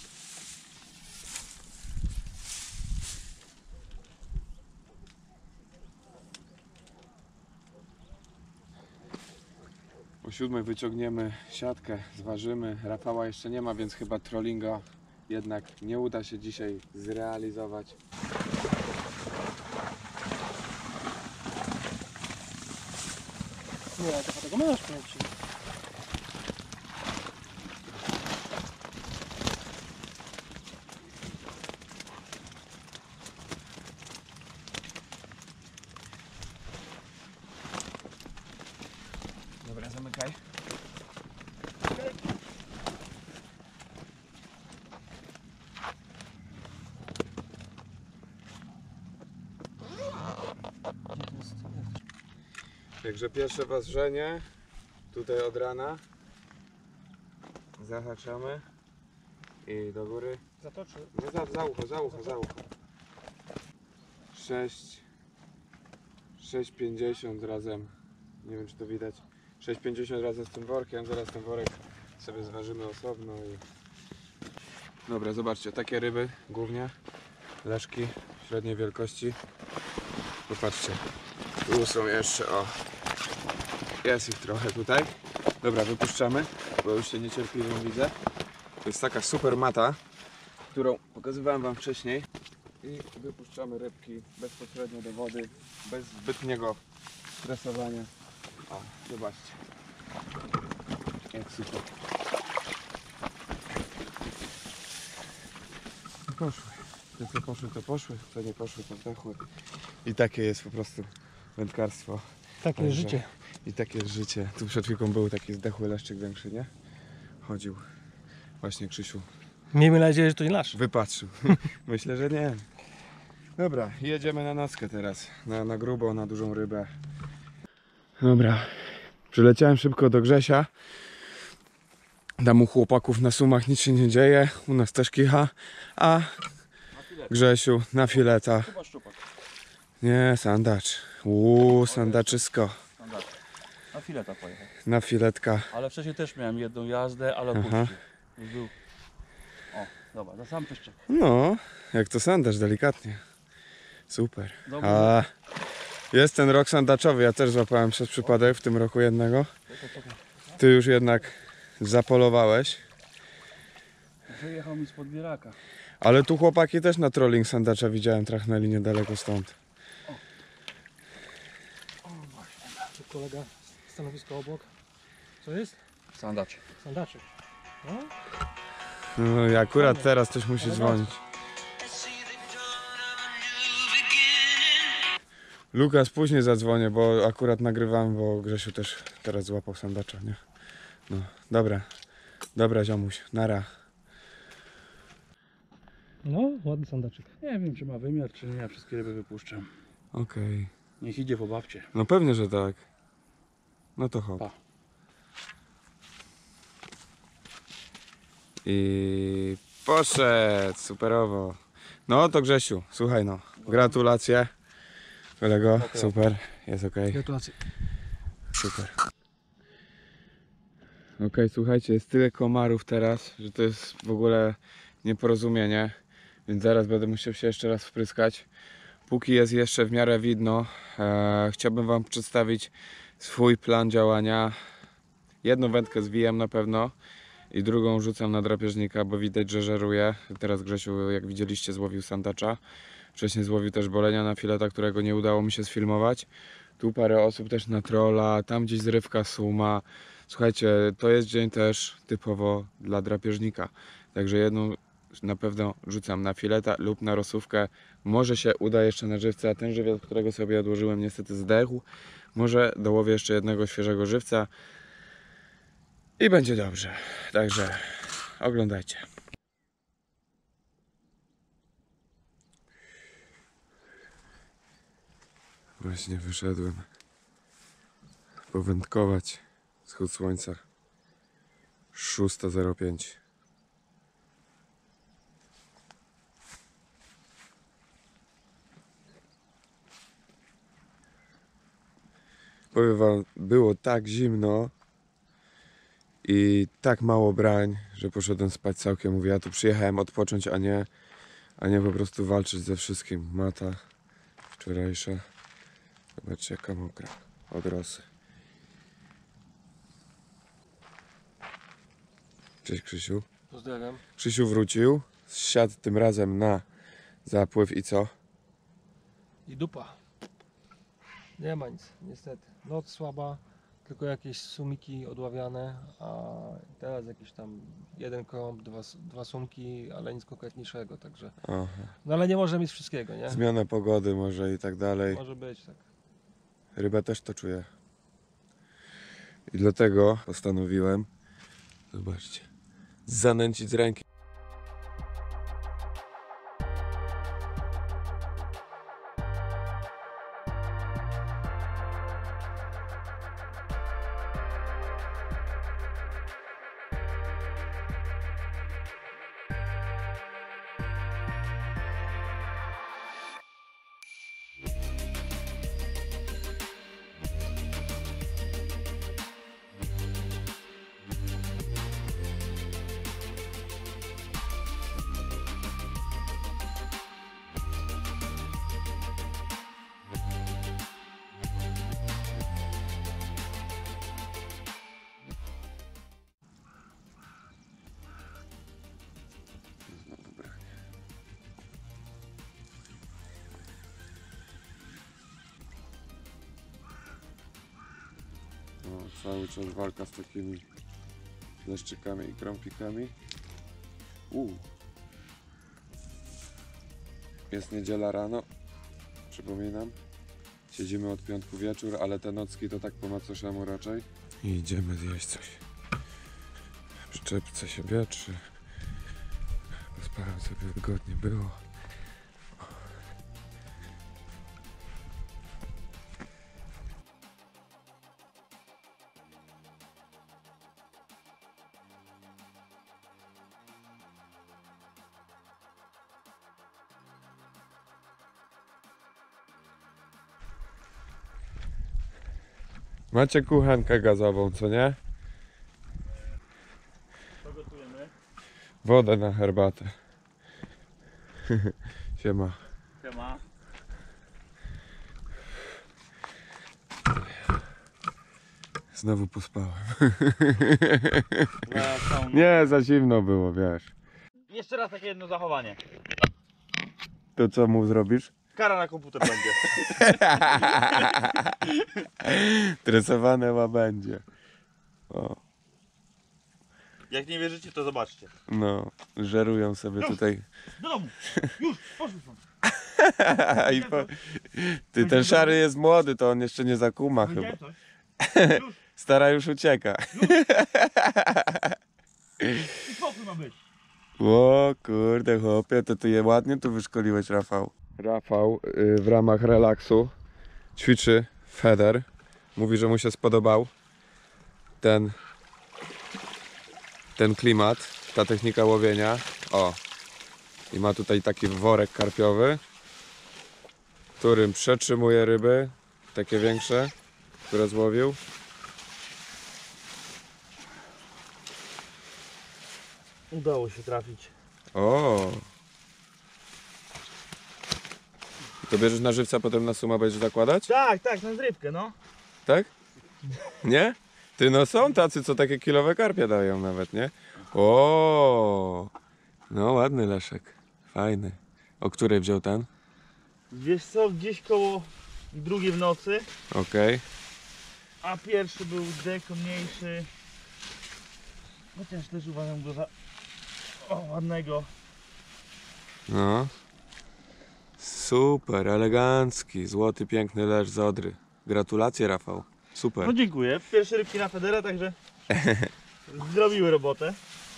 O 7 wyciągniemy siatkę, zważymy. Rafała jeszcze nie ma, więc chyba trollinga jednak nie uda się dzisiaj zrealizować. Nie, to tego masz kręcić. Dobra, zamykaj. Także pierwsze ważenie tutaj od rana. Zahaczamy i do góry. Zatoczy. No za ucho. 6,50 razem, nie wiem czy to widać, 6,50 razem z tym workiem, zaraz ten worek sobie zważymy osobno i... Dobra, zobaczcie, takie ryby głównie, leszki średniej wielkości. Popatrzcie, tu są jeszcze, o, jest ich trochę tutaj. Dobra, wypuszczamy, bo już się niecierpliwie widzę. To jest taka super mata, którą pokazywałem wam wcześniej. I wypuszczamy rybki bezpośrednio do wody, bez zbytniego stresowania. O, zobaczcie. Jak super. I poszły. Te co poszły, to poszły, co nie poszły, to zdechły. I takie jest po prostu wędkarstwo. Takie jest Także- życie. I takie jest życie. Tu przed chwilką był taki zdechły leszczyk większy, nie? Chodził. Właśnie Krzysiu Miejmy nadzieję, że to nie nasz. wypatrzył. Myślę, że nie. Dobra, jedziemy na nockę teraz. Na grubo, na dużą rybę. Dobra, przyleciałem szybko do Grzesia. Tam u chłopaków na sumach nic się nie dzieje. U nas też kicha. A Grzesiu na fileta. Chyba szczupak. Nie, sandacz. Sandaczysko. Standard. Na fileta pojechał. Na filetka. Ale wcześniej też miałem jedną jazdę, ale Aha. opuścił. Już był. O, dobra, na sam pyszczek. No, jak to sandacz, delikatnie. Super. Dobra. A jest ten rok sandaczowy, ja też złapałem przez przypadek w tym roku jednego. Czekaj. Ty już jednak zapolowałeś. Wyjechał mi z podbieraka. Ale tu chłopaki też na trolling sandacza widziałem, trachnęli niedaleko stąd. Tu kolega, stanowisko obok. Co jest? Sandacz. Sandaczek. No, No i akurat teraz ktoś musi dzwonić. Lukas, później zadzwonię, bo akurat nagrywałem, bo Grzesiu też teraz złapał sandacza, nie? No, dobra. Dobra, ziomuś, nara. No, ładny sandaczek. Nie wiem, czy ma wymiar, czy nie. Ja wszystkie ryby wypuszczam. Okej. Niech idzie po babcie. No pewnie, że tak. No to hop. Pa. I poszedł, superowo. No to Grzesiu, słuchaj no, gratulacje. Kolego, super, jest okej. Gratulacje. Super. Okej, słuchajcie, jest tyle komarów teraz, że to jest w ogóle nieporozumienie, więc zaraz będę musiał się jeszcze raz wpryskać. Póki jest jeszcze w miarę widno, chciałbym wam przedstawić swój plan działania. Jedną wędkę zwijam na pewno i drugą rzucam na drapieżnika, bo widać, że żeruje. Teraz Grzesiu, jak widzieliście, złowił sandacza. Wcześniej złowił też bolenia na fileta, którego nie udało mi się sfilmować. Tu parę osób też na trolla, tam gdzieś zrywka suma. Słuchajcie, to jest dzień też typowo dla drapieżnika. Także jedną na pewno rzucam na fileta lub na rosówkę. Może się uda jeszcze na żywca. Ten żywiec, którego sobie odłożyłem, niestety zdechł. Może dołowię jeszcze jednego świeżego żywca i będzie dobrze. Także oglądajcie. Właśnie wyszedłem powędkować. Wschód słońca 6:05. Powiem wam, było tak zimno i tak mało brań, że poszedłem spać całkiem. Mówię, ja tu przyjechałem odpocząć, a nie po prostu walczyć ze wszystkim. Mata wczorajsza. Zobaczcie, jaka mokra od rosy. Cześć Krzysiu. Pozdrawiam. Krzysiu wrócił, zsiadł tym razem na zapływ i co? I dupa. Nie ma nic, niestety. Noc słaba, tylko jakieś sumiki odławiane, a teraz jakiś tam jeden krąb, dwa sumki, ale nic konkretniejszego, także. Aha. No ale nie może mieć wszystkiego, nie? Zmiana pogody może i tak dalej. Może być tak. Ryba też to czuje. I dlatego postanowiłem, zobaczcie, zanęcić z ręki. Cały czas walka z takimi leszczykami i krąpikami. Jest niedziela rano, przypominam. Siedzimy od piątku wieczór, ale te nocki to tak po macoszemu raczej. I idziemy zjeść coś. Przy czepce się wietrzy. Pospałem sobie, wygodnie było. Macie kuchenkę gazową, co nie? Co gotujemy? Wodę na herbatę. Siema. Siema. Znowu pospałem. Nie, za zimno było, wiesz. Jeszcze raz takie jedno zachowanie. To co mu zrobisz? Kara na komputer będzie. Tresowane łabędzie. O, Jak nie wierzycie, to zobaczcie. no, żerują sobie tutaj. Do domu. Już, poszły stąd. I Ty, ten szary jest młody, to on jeszcze nie zakuma chyba. Widziałem coś? Stara już ucieka. I pokój ma być. O kurde chłopie, to ty je ładnie tu wyszkoliłeś, Rafał. Rafał w ramach relaksu ćwiczy feather. Mówi, że mu się spodobał ten klimat, ta technika łowienia. O, i ma tutaj taki worek karpiowy, którym przetrzymuje ryby, takie większe, które złowił. Udało się trafić. O. To bierzesz na żywca, potem na suma będziesz zakładać? Tak, na zrywkę, no. Tak? Nie? Ty, no są tacy, co takie kilowe karpie dają nawet, nie? O. No ładny Leszek. Fajny. O której wziął ten? Wiesz co, gdzieś koło 2 w nocy, Okej. a pierwszy był deko mniejszy. Chociaż też uważam go za ładnego. No. Super, elegancki, złoty, piękny lesz z Odry. Gratulacje, Rafał. Super. No dziękuję. Pierwsze rybki na federa, także zrobiły robotę.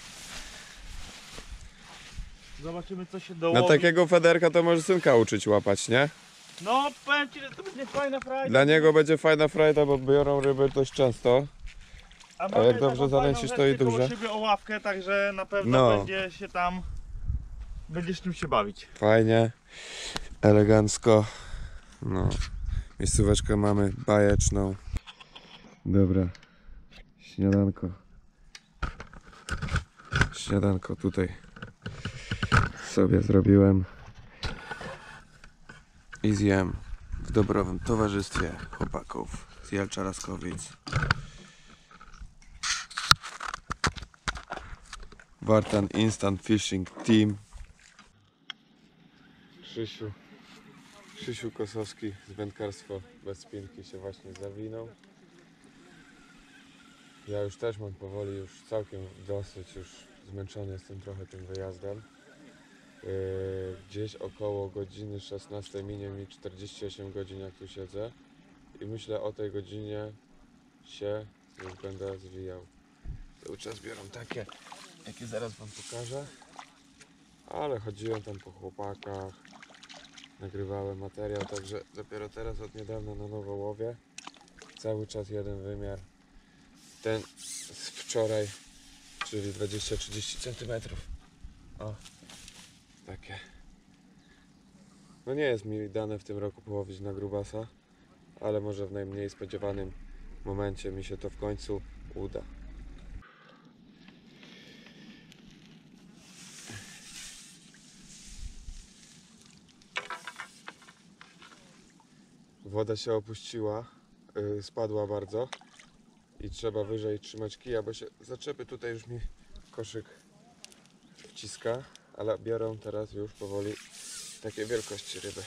Zobaczymy, co się dołowi. Na takiego federka to może synka uczyć łapać, nie? No powiem ci, że to będzie fajna frajda. Dla niego będzie fajna frajda, bo biorą ryby dość często. mamy jak dobrze taką zanęcisz, fajną to i rzecz koło duże. siebie o ławkę, także na pewno No. będzie się tam, będziesz czym się bawić. Fajnie, elegancko. No, miejscóweczkę mamy bajeczną. Dobra, śniadanko. Śniadanko tutaj sobie zrobiłem i zjem w dobrowym towarzystwie chłopaków z Jelcza-Raskowic. Wartan Instant Fishing Team. Krzysiu Kosowski z wędkarstwo bez spinki się właśnie zawinął. Ja już też mam powoli, już całkiem dosyć, już zmęczony jestem trochę tym wyjazdem. Gdzieś około godziny 16 minie mi 48 godzin, jak tu siedzę, i myślę, o tej godzinie się już będę zwijał. Cały czas biorą takie, jakie zaraz wam pokażę, ale chodziłem tam po chłopakach, nagrywałem materiał, także dopiero teraz od niedawna na nowo łowię. Cały czas jeden wymiar. Ten z wczoraj, czyli 20-30 cm. O, takie. No nie jest mi dane w tym roku połowić na grubasa, ale może w najmniej spodziewanym momencie mi się to w końcu uda. Woda się opuściła, spadła bardzo i trzeba wyżej trzymać kija, bo się zaczepy, tutaj już mi koszyk wciska, ale biorą teraz już powoli takie wielkości ryby.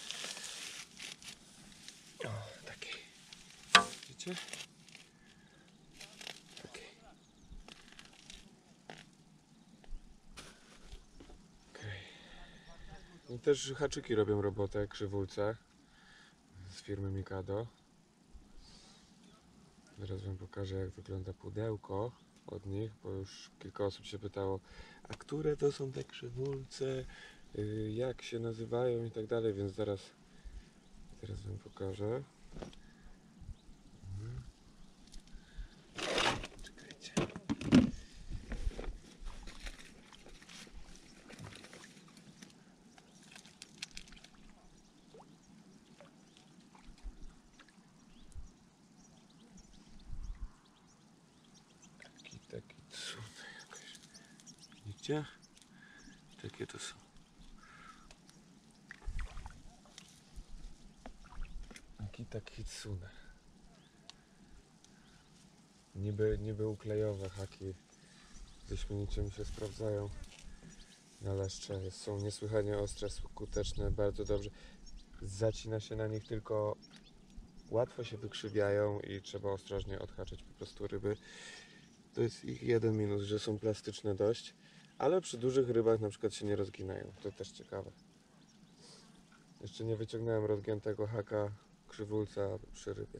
O, takiej. Widzicie? Takiej. Okej. I też haczyki robią robotę, krzywulce z firmy Mikado. Zaraz wam pokażę, jak wygląda pudełko od nich, bo już kilka osób się pytało, a które to są te krzywulce, jak się nazywają i tak dalej, więc zaraz wam pokażę. Czekajcie. Taki cud jakoś. Widzicie? Takie to są. Akita Kitsune. Niby uklejowe haki. Wyśmienicie mi się sprawdzają na leszcze. Są niesłychanie ostre, skuteczne, bardzo dobrze. Zacina się na nich, tylko łatwo się wykrzywiają i trzeba ostrożnie odhaczyć po prostu ryby. To jest ich jeden minus, że są plastyczne dość, ale przy dużych rybach na przykład się nie rozginają. To też ciekawe. Jeszcze nie wyciągnąłem rozgiętego haka krzywulca przy rybie.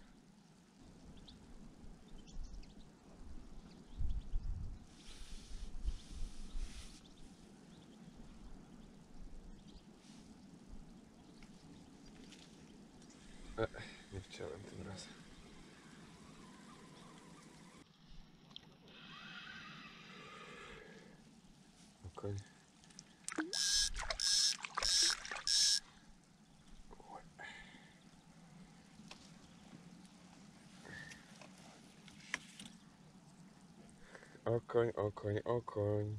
Nie chciałem tym razem. Okej. Okoń, okoń, okoń.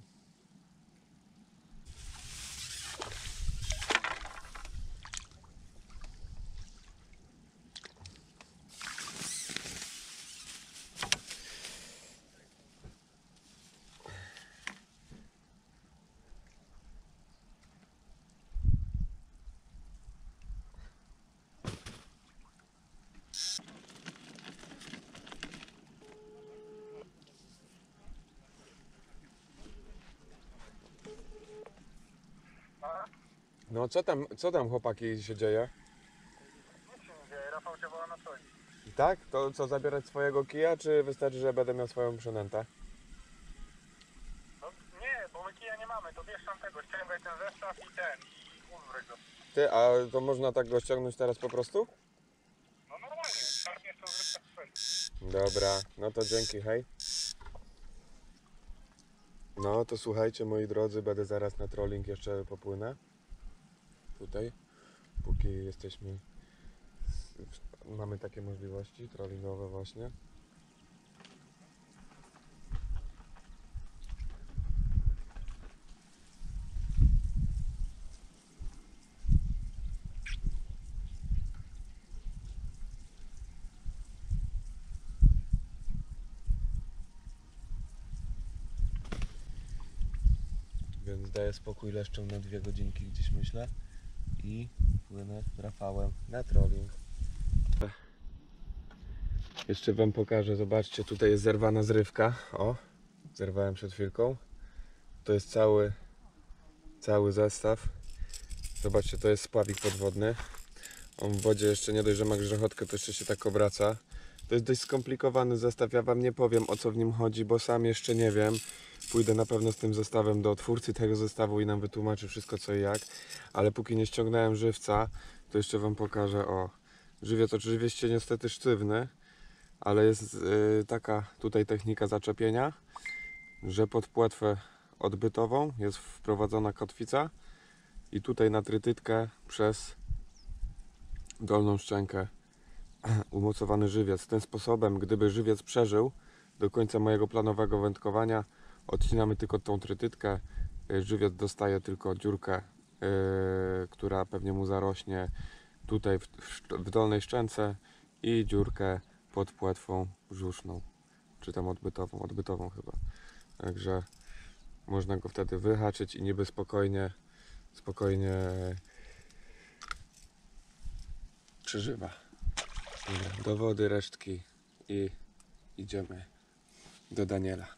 No co tam chłopaki się dzieje? Nic się nie dzieje, Rafał cię woła na coś. I tak? To co, zabierać swojego kija, czy wystarczy, że będę miał swoją przynętę? No nie, bo my kija nie mamy, to bierz tam tego, ściągaj ten zestaw i ulbrek go. Ty, a to można tak go ściągnąć teraz po prostu? No normalnie, tak jest to zresztą sprzęt. Dobra, no to dzięki, hej. No to słuchajcie, moi drodzy, będę zaraz na trolling jeszcze popłynę. Tutaj, póki jesteśmy, mamy takie możliwości trollingowe właśnie. Więc daję spokój leszczom na 2 godzinki gdzieś, myślę. I płynę z Rafałem na trolling. Jeszcze wam pokażę, zobaczcie, tutaj jest zerwana zrywka. O, zerwałem przed chwilką. To jest cały zestaw. Zobaczcie, to jest spławik podwodny. On w wodzie jeszcze nie dość, że ma grzechotkę, to jeszcze się tak obraca. To jest dość skomplikowany zestaw, ja wam nie powiem, o co w nim chodzi, bo sam jeszcze nie wiem. Pójdę na pewno z tym zestawem do twórcy tego zestawu i nam wytłumaczy wszystko co i jak. Ale póki nie ściągnąłem żywca, to jeszcze wam pokażę. O, żywiec oczywiście niestety sztywny, ale jest taka tutaj technika zaczepienia, że pod płetwę odbytową jest wprowadzona kotwica i tutaj na trytytkę przez dolną szczękę umocowany żywiec. Tym sposobem, gdyby żywiec przeżył do końca mojego planowego wędkowania, odcinamy tylko tą trytytkę, żywiec dostaje tylko dziurkę, która pewnie mu zarośnie tutaj w dolnej szczęce i dziurkę pod płetwą brzuszną, czy tam odbytową chyba. Także można go wtedy wyhaczyć i niby spokojnie przeżywa. Dobra, do wody resztki i idziemy do Daniela.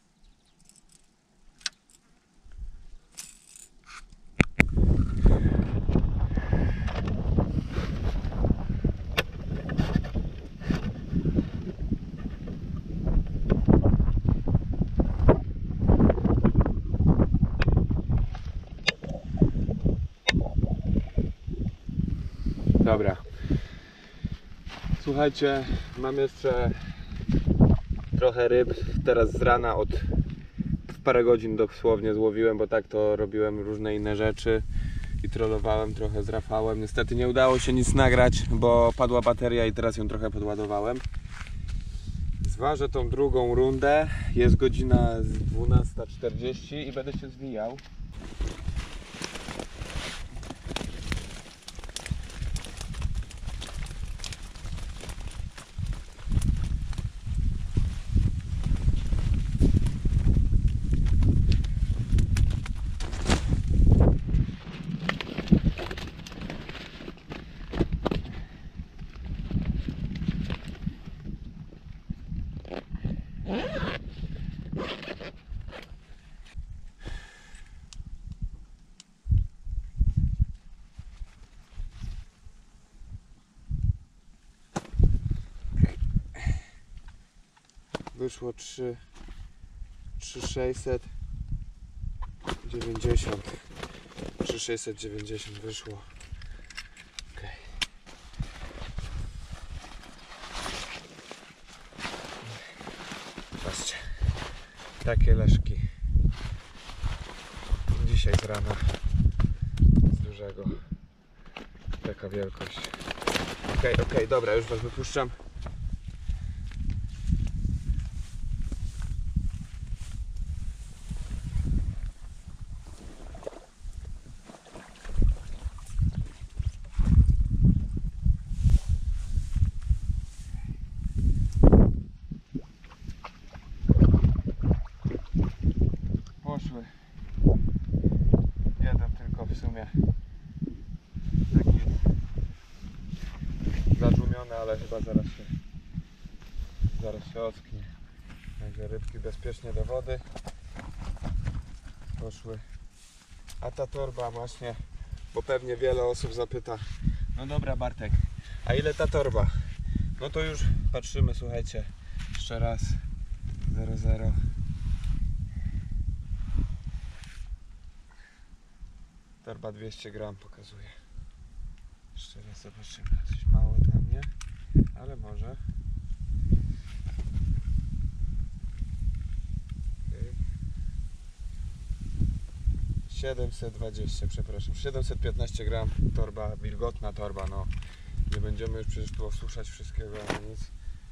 Dobra. Słuchajcie, mam jeszcze trochę ryb. Teraz z rana w parę godzin dosłownie złowiłem, bo tak to robiłem różne inne rzeczy i trollowałem trochę z Rafałem. Niestety nie udało się nic nagrać, bo padła bateria i teraz ją trochę podładowałem. Zważę tą drugą rundę. Jest godzina 12:40 i będę się zwijał. wyszło 3690. 3690 wyszło. Okay. Patrzcie, takie leszki dzisiaj z rana, z dużego, taka wielkość. Okej, dobra, już was wypuszczam. Poszły. Jeden tylko w sumie. Taki jest zadłumiony, ale chyba zaraz się ocknie. Także rybki bezpiecznie do wody. Poszły. A ta torba właśnie, bo pewnie wiele osób zapyta, no dobra Bartek, a ile ta torba? No to już patrzymy, słuchajcie, jeszcze raz 0,0. Torba 200 gram pokazuje. Jeszcze raz zobaczymy, coś mało dla mnie, ale może. Okay. 720, przepraszam, 715 gram, torba, wilgotna torba, no nie będziemy już przecież tu osuszać wszystkiego, ani nic.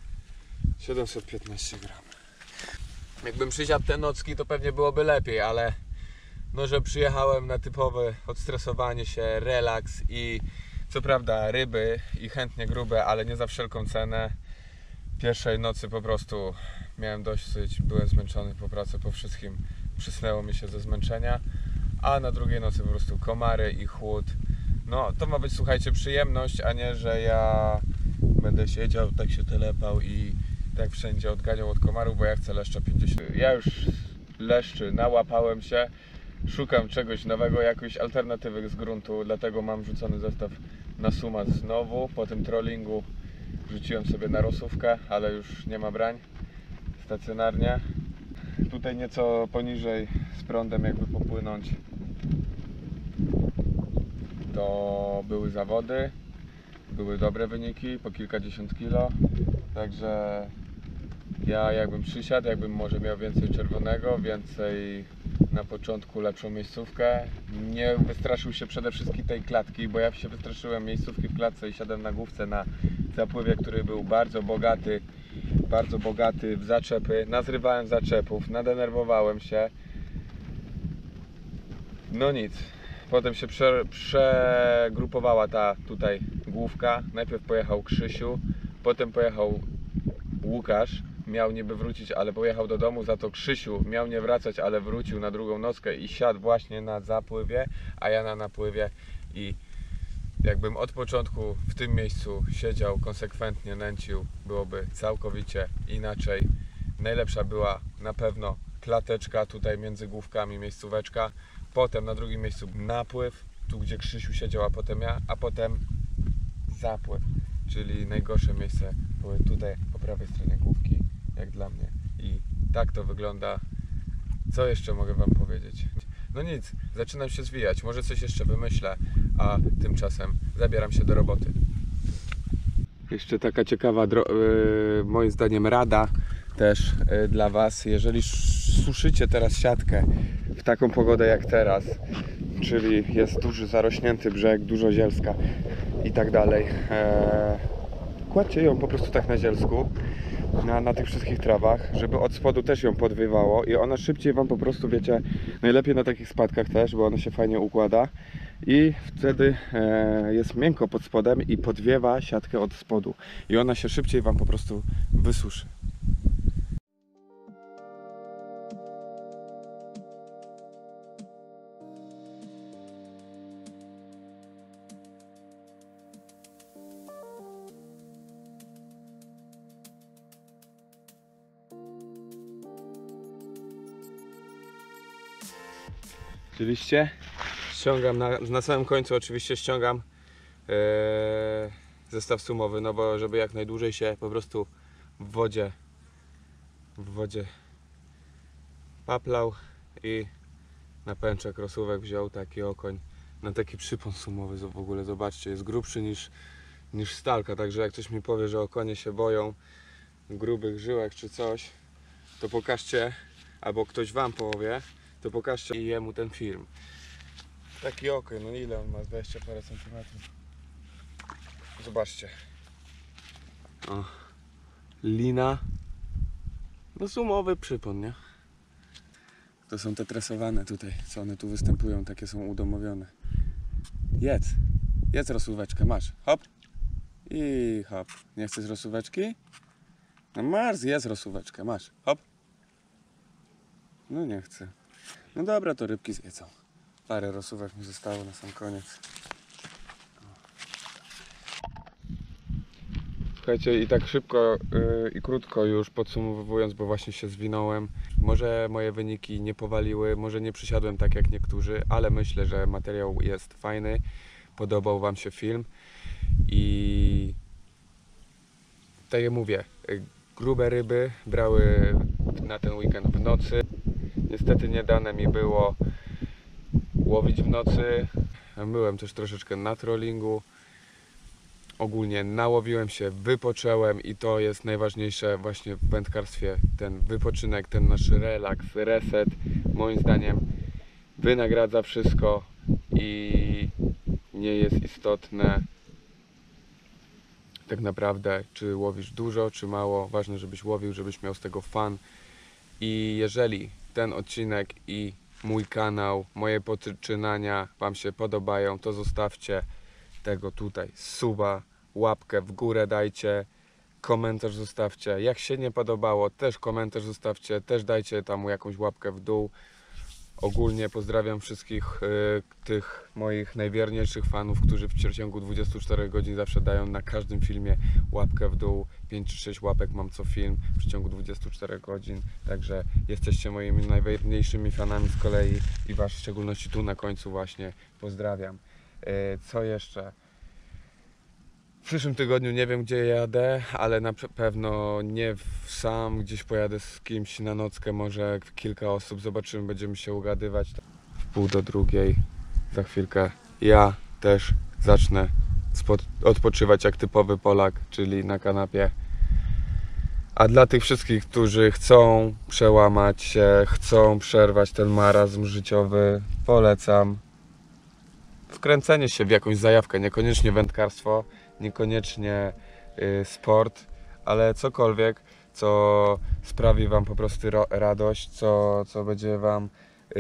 715 gram. Jakbym przysiadł te nocki, to pewnie byłoby lepiej, ale no, że przyjechałem na typowe odstresowanie się, relaks i co prawda ryby i chętnie grube, ale nie za wszelką cenę. Pierwszej nocy po prostu miałem dosyć, byłem zmęczony po pracy, po wszystkim, przysnęło mi się ze zmęczenia, a na drugiej nocy po prostu komary i chłód. No to ma być, słuchajcie, przyjemność, a nie, że ja będę siedział, tak się telepał i tak wszędzie odganiał od komarów, bo ja chcę leszcza 50. Ja już leszczy nałapałem się. Szukam czegoś nowego, jakiejś alternatywy z gruntu, dlatego mam rzucony zestaw na sumas znowu. Po tym trollingu rzuciłem sobie na rosówkę, ale już nie ma brań stacjonarnie. Tutaj nieco poniżej z prądem jakby popłynąć, to były zawody, były dobre wyniki, po kilkadziesiąt kilo, także ja jakbym przysiadł, jakbym może miał więcej czerwonego, więcej na początku lepszą miejscówkę, nie wystraszył się przede wszystkim tej klatki, bo ja się wystraszyłem miejscówki w klatce i siadłem na główce na zapływie, który był bardzo bogaty w zaczepy, nazrywałem zaczepów, nadenerwowałem się, no nic, potem się przegrupowała ta tutaj główka, najpierw pojechał Krzysiu, potem pojechał Łukasz, miał niby wrócić, ale pojechał do domu, za to Krzysiu miał nie wracać, ale wrócił na drugą nockę i siadł właśnie na zapływie, a ja na napływie i jakbym od początku w tym miejscu siedział, konsekwentnie nęcił, byłoby całkowicie inaczej. Najlepsza była na pewno klateczka tutaj między główkami, miejscóweczka, potem na drugim miejscu napływ, tu gdzie Krzysiu siedział, a potem ja, a potem zapływ, czyli najgorsze miejsce były tutaj po prawej stronie główki, jak dla mnie. I tak to wygląda. Co jeszcze mogę wam powiedzieć? No nic, zaczynam się zwijać, może coś jeszcze wymyślę, a tymczasem zabieram się do roboty. Jeszcze taka ciekawa, moim zdaniem, rada też dla was, jeżeli suszycie teraz siatkę w taką pogodę jak teraz, czyli jest duży zarośnięty brzeg, dużo zielska i tak dalej, kładźcie ją po prostu tak na zielsku, na tych wszystkich trawach, żeby od spodu też ją podwiewało i ona szybciej wam po prostu, wiecie, najlepiej na takich spadkach też, bo ona się fajnie układa i wtedy jest miękko pod spodem i podwiewa siatkę od spodu i ona się szybciej wam po prostu wysuszy. Oczywiście ściągam na samym końcu, oczywiście ściągam zestaw sumowy, no bo żeby jak najdłużej się po prostu w wodzie w wodzie paplał i na pęczek rosówek wziął taki okoń na taki przypon sumowy. W ogóle zobaczcie, jest grubszy niż stalka, także jak ktoś mi powie, że okonie się boją grubych żyłek czy coś, to pokażcie, albo ktoś wam powie, to pokażcie i jemu ten film. Taki okoń, no ile on ma? 20 parę centymetrów. Zobaczcie. O, lina. No sumowy przypon, nie? To są te tresowane tutaj, co one tu występują, takie są udomowione. Jedz rosóweczkę, masz, hop i hop. Nie chcesz rosóweczki? No masz, zjedz rosóweczkę, masz, hop. No nie chcę. No dobra, to rybki zjedzą. Parę rosówek mi zostało na sam koniec. Słuchajcie, i tak szybko i krótko już podsumowując, bo właśnie się zwinąłem. Może moje wyniki nie powaliły, może nie przysiadłem tak jak niektórzy, ale myślę, że materiał jest fajny. Podobał wam się film i tak jak mówię, grube ryby brały na ten weekend w nocy. Niestety nie dane mi było łowić w nocy. Byłem też troszeczkę na trollingu. Ogólnie nałowiłem się, wypocząłem i to jest najważniejsze właśnie w wędkarstwie. Ten wypoczynek, ten nasz relaks, reset, moim zdaniem wynagradza wszystko i nie jest istotne tak naprawdę, czy łowisz dużo, czy mało. Ważne, żebyś łowił, żebyś miał z tego fan. I jeżeli ten odcinek i mój kanał, moje poczynania wam się podobają, to zostawcie tego tutaj suba, łapkę w górę dajcie, komentarz zostawcie. Jak się nie podobało, też komentarz zostawcie, też dajcie tam jakąś łapkę w dół. Ogólnie pozdrawiam wszystkich tych moich najwierniejszych fanów, którzy w przeciągu 24 godzin zawsze dają na każdym filmie łapkę w dół. 5 czy 6 łapek mam co film w przeciągu 24 godzin. Także jesteście moimi najwierniejszymi fanami z kolei i was w szczególności tu na końcu właśnie pozdrawiam. Co jeszcze? W przyszłym tygodniu nie wiem gdzie jadę, ale na pewno nie sam, gdzieś pojadę z kimś na nockę, może kilka osób, zobaczymy, będziemy się ugadywać. W 1:30 za chwilkę ja też zacznę odpoczywać jak typowy Polak, czyli na kanapie. A dla tych wszystkich, którzy chcą przełamać się, chcą przerwać ten marazm życiowy, polecam wkręcenie się w jakąś zajawkę, niekoniecznie wędkarstwo, niekoniecznie sport, ale cokolwiek, co sprawi wam po prostu radość, co będzie wam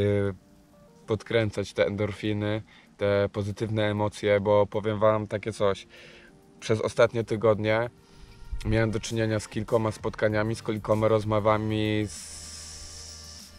podkręcać te endorfiny, te pozytywne emocje, bo powiem wam takie coś. Przez ostatnie tygodnie miałem do czynienia z kilkoma spotkaniami, z kilkoma rozmowami z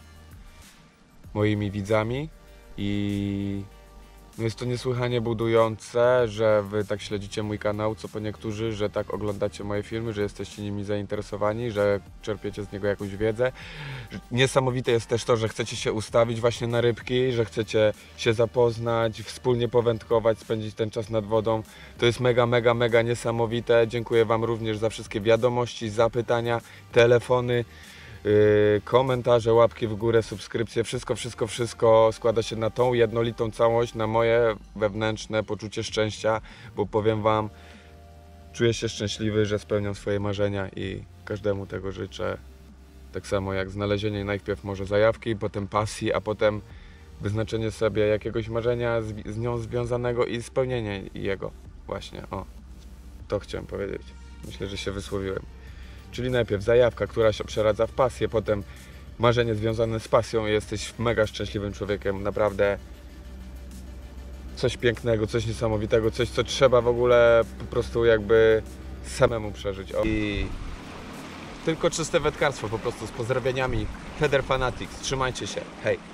moimi widzami i jest to niesłychanie budujące, że wy tak śledzicie mój kanał, co po niektórzy, że tak oglądacie moje filmy, że jesteście nimi zainteresowani, że czerpiecie z niego jakąś wiedzę. Niesamowite jest też to, że chcecie się ustawić właśnie na rybki, że chcecie się zapoznać, wspólnie powędkować, spędzić ten czas nad wodą. To jest mega niesamowite. Dziękuję wam również za wszystkie wiadomości, zapytania, telefony, komentarze, łapki w górę, subskrypcje, wszystko składa się na tą jednolitą całość, na moje wewnętrzne poczucie szczęścia, bo powiem wam, czuję się szczęśliwy, że spełniam swoje marzenia i każdemu tego życzę. Tak samo jak znalezienie najpierw może zajawki, potem pasji, a potem wyznaczenie sobie jakiegoś marzenia z nią związanego i spełnienie jego. Właśnie, o, to chciałem powiedzieć. Myślę, że się wysłowiłem. Czyli najpierw zajawka, która się przeradza w pasję, potem marzenie związane z pasją i jesteś mega szczęśliwym człowiekiem. Naprawdę coś pięknego, coś niesamowitego, coś co trzeba w ogóle po prostu jakby samemu przeżyć. I tylko czyste wędkarstwo po prostu z pozdrowieniami. Feather Fanatics, trzymajcie się, hej!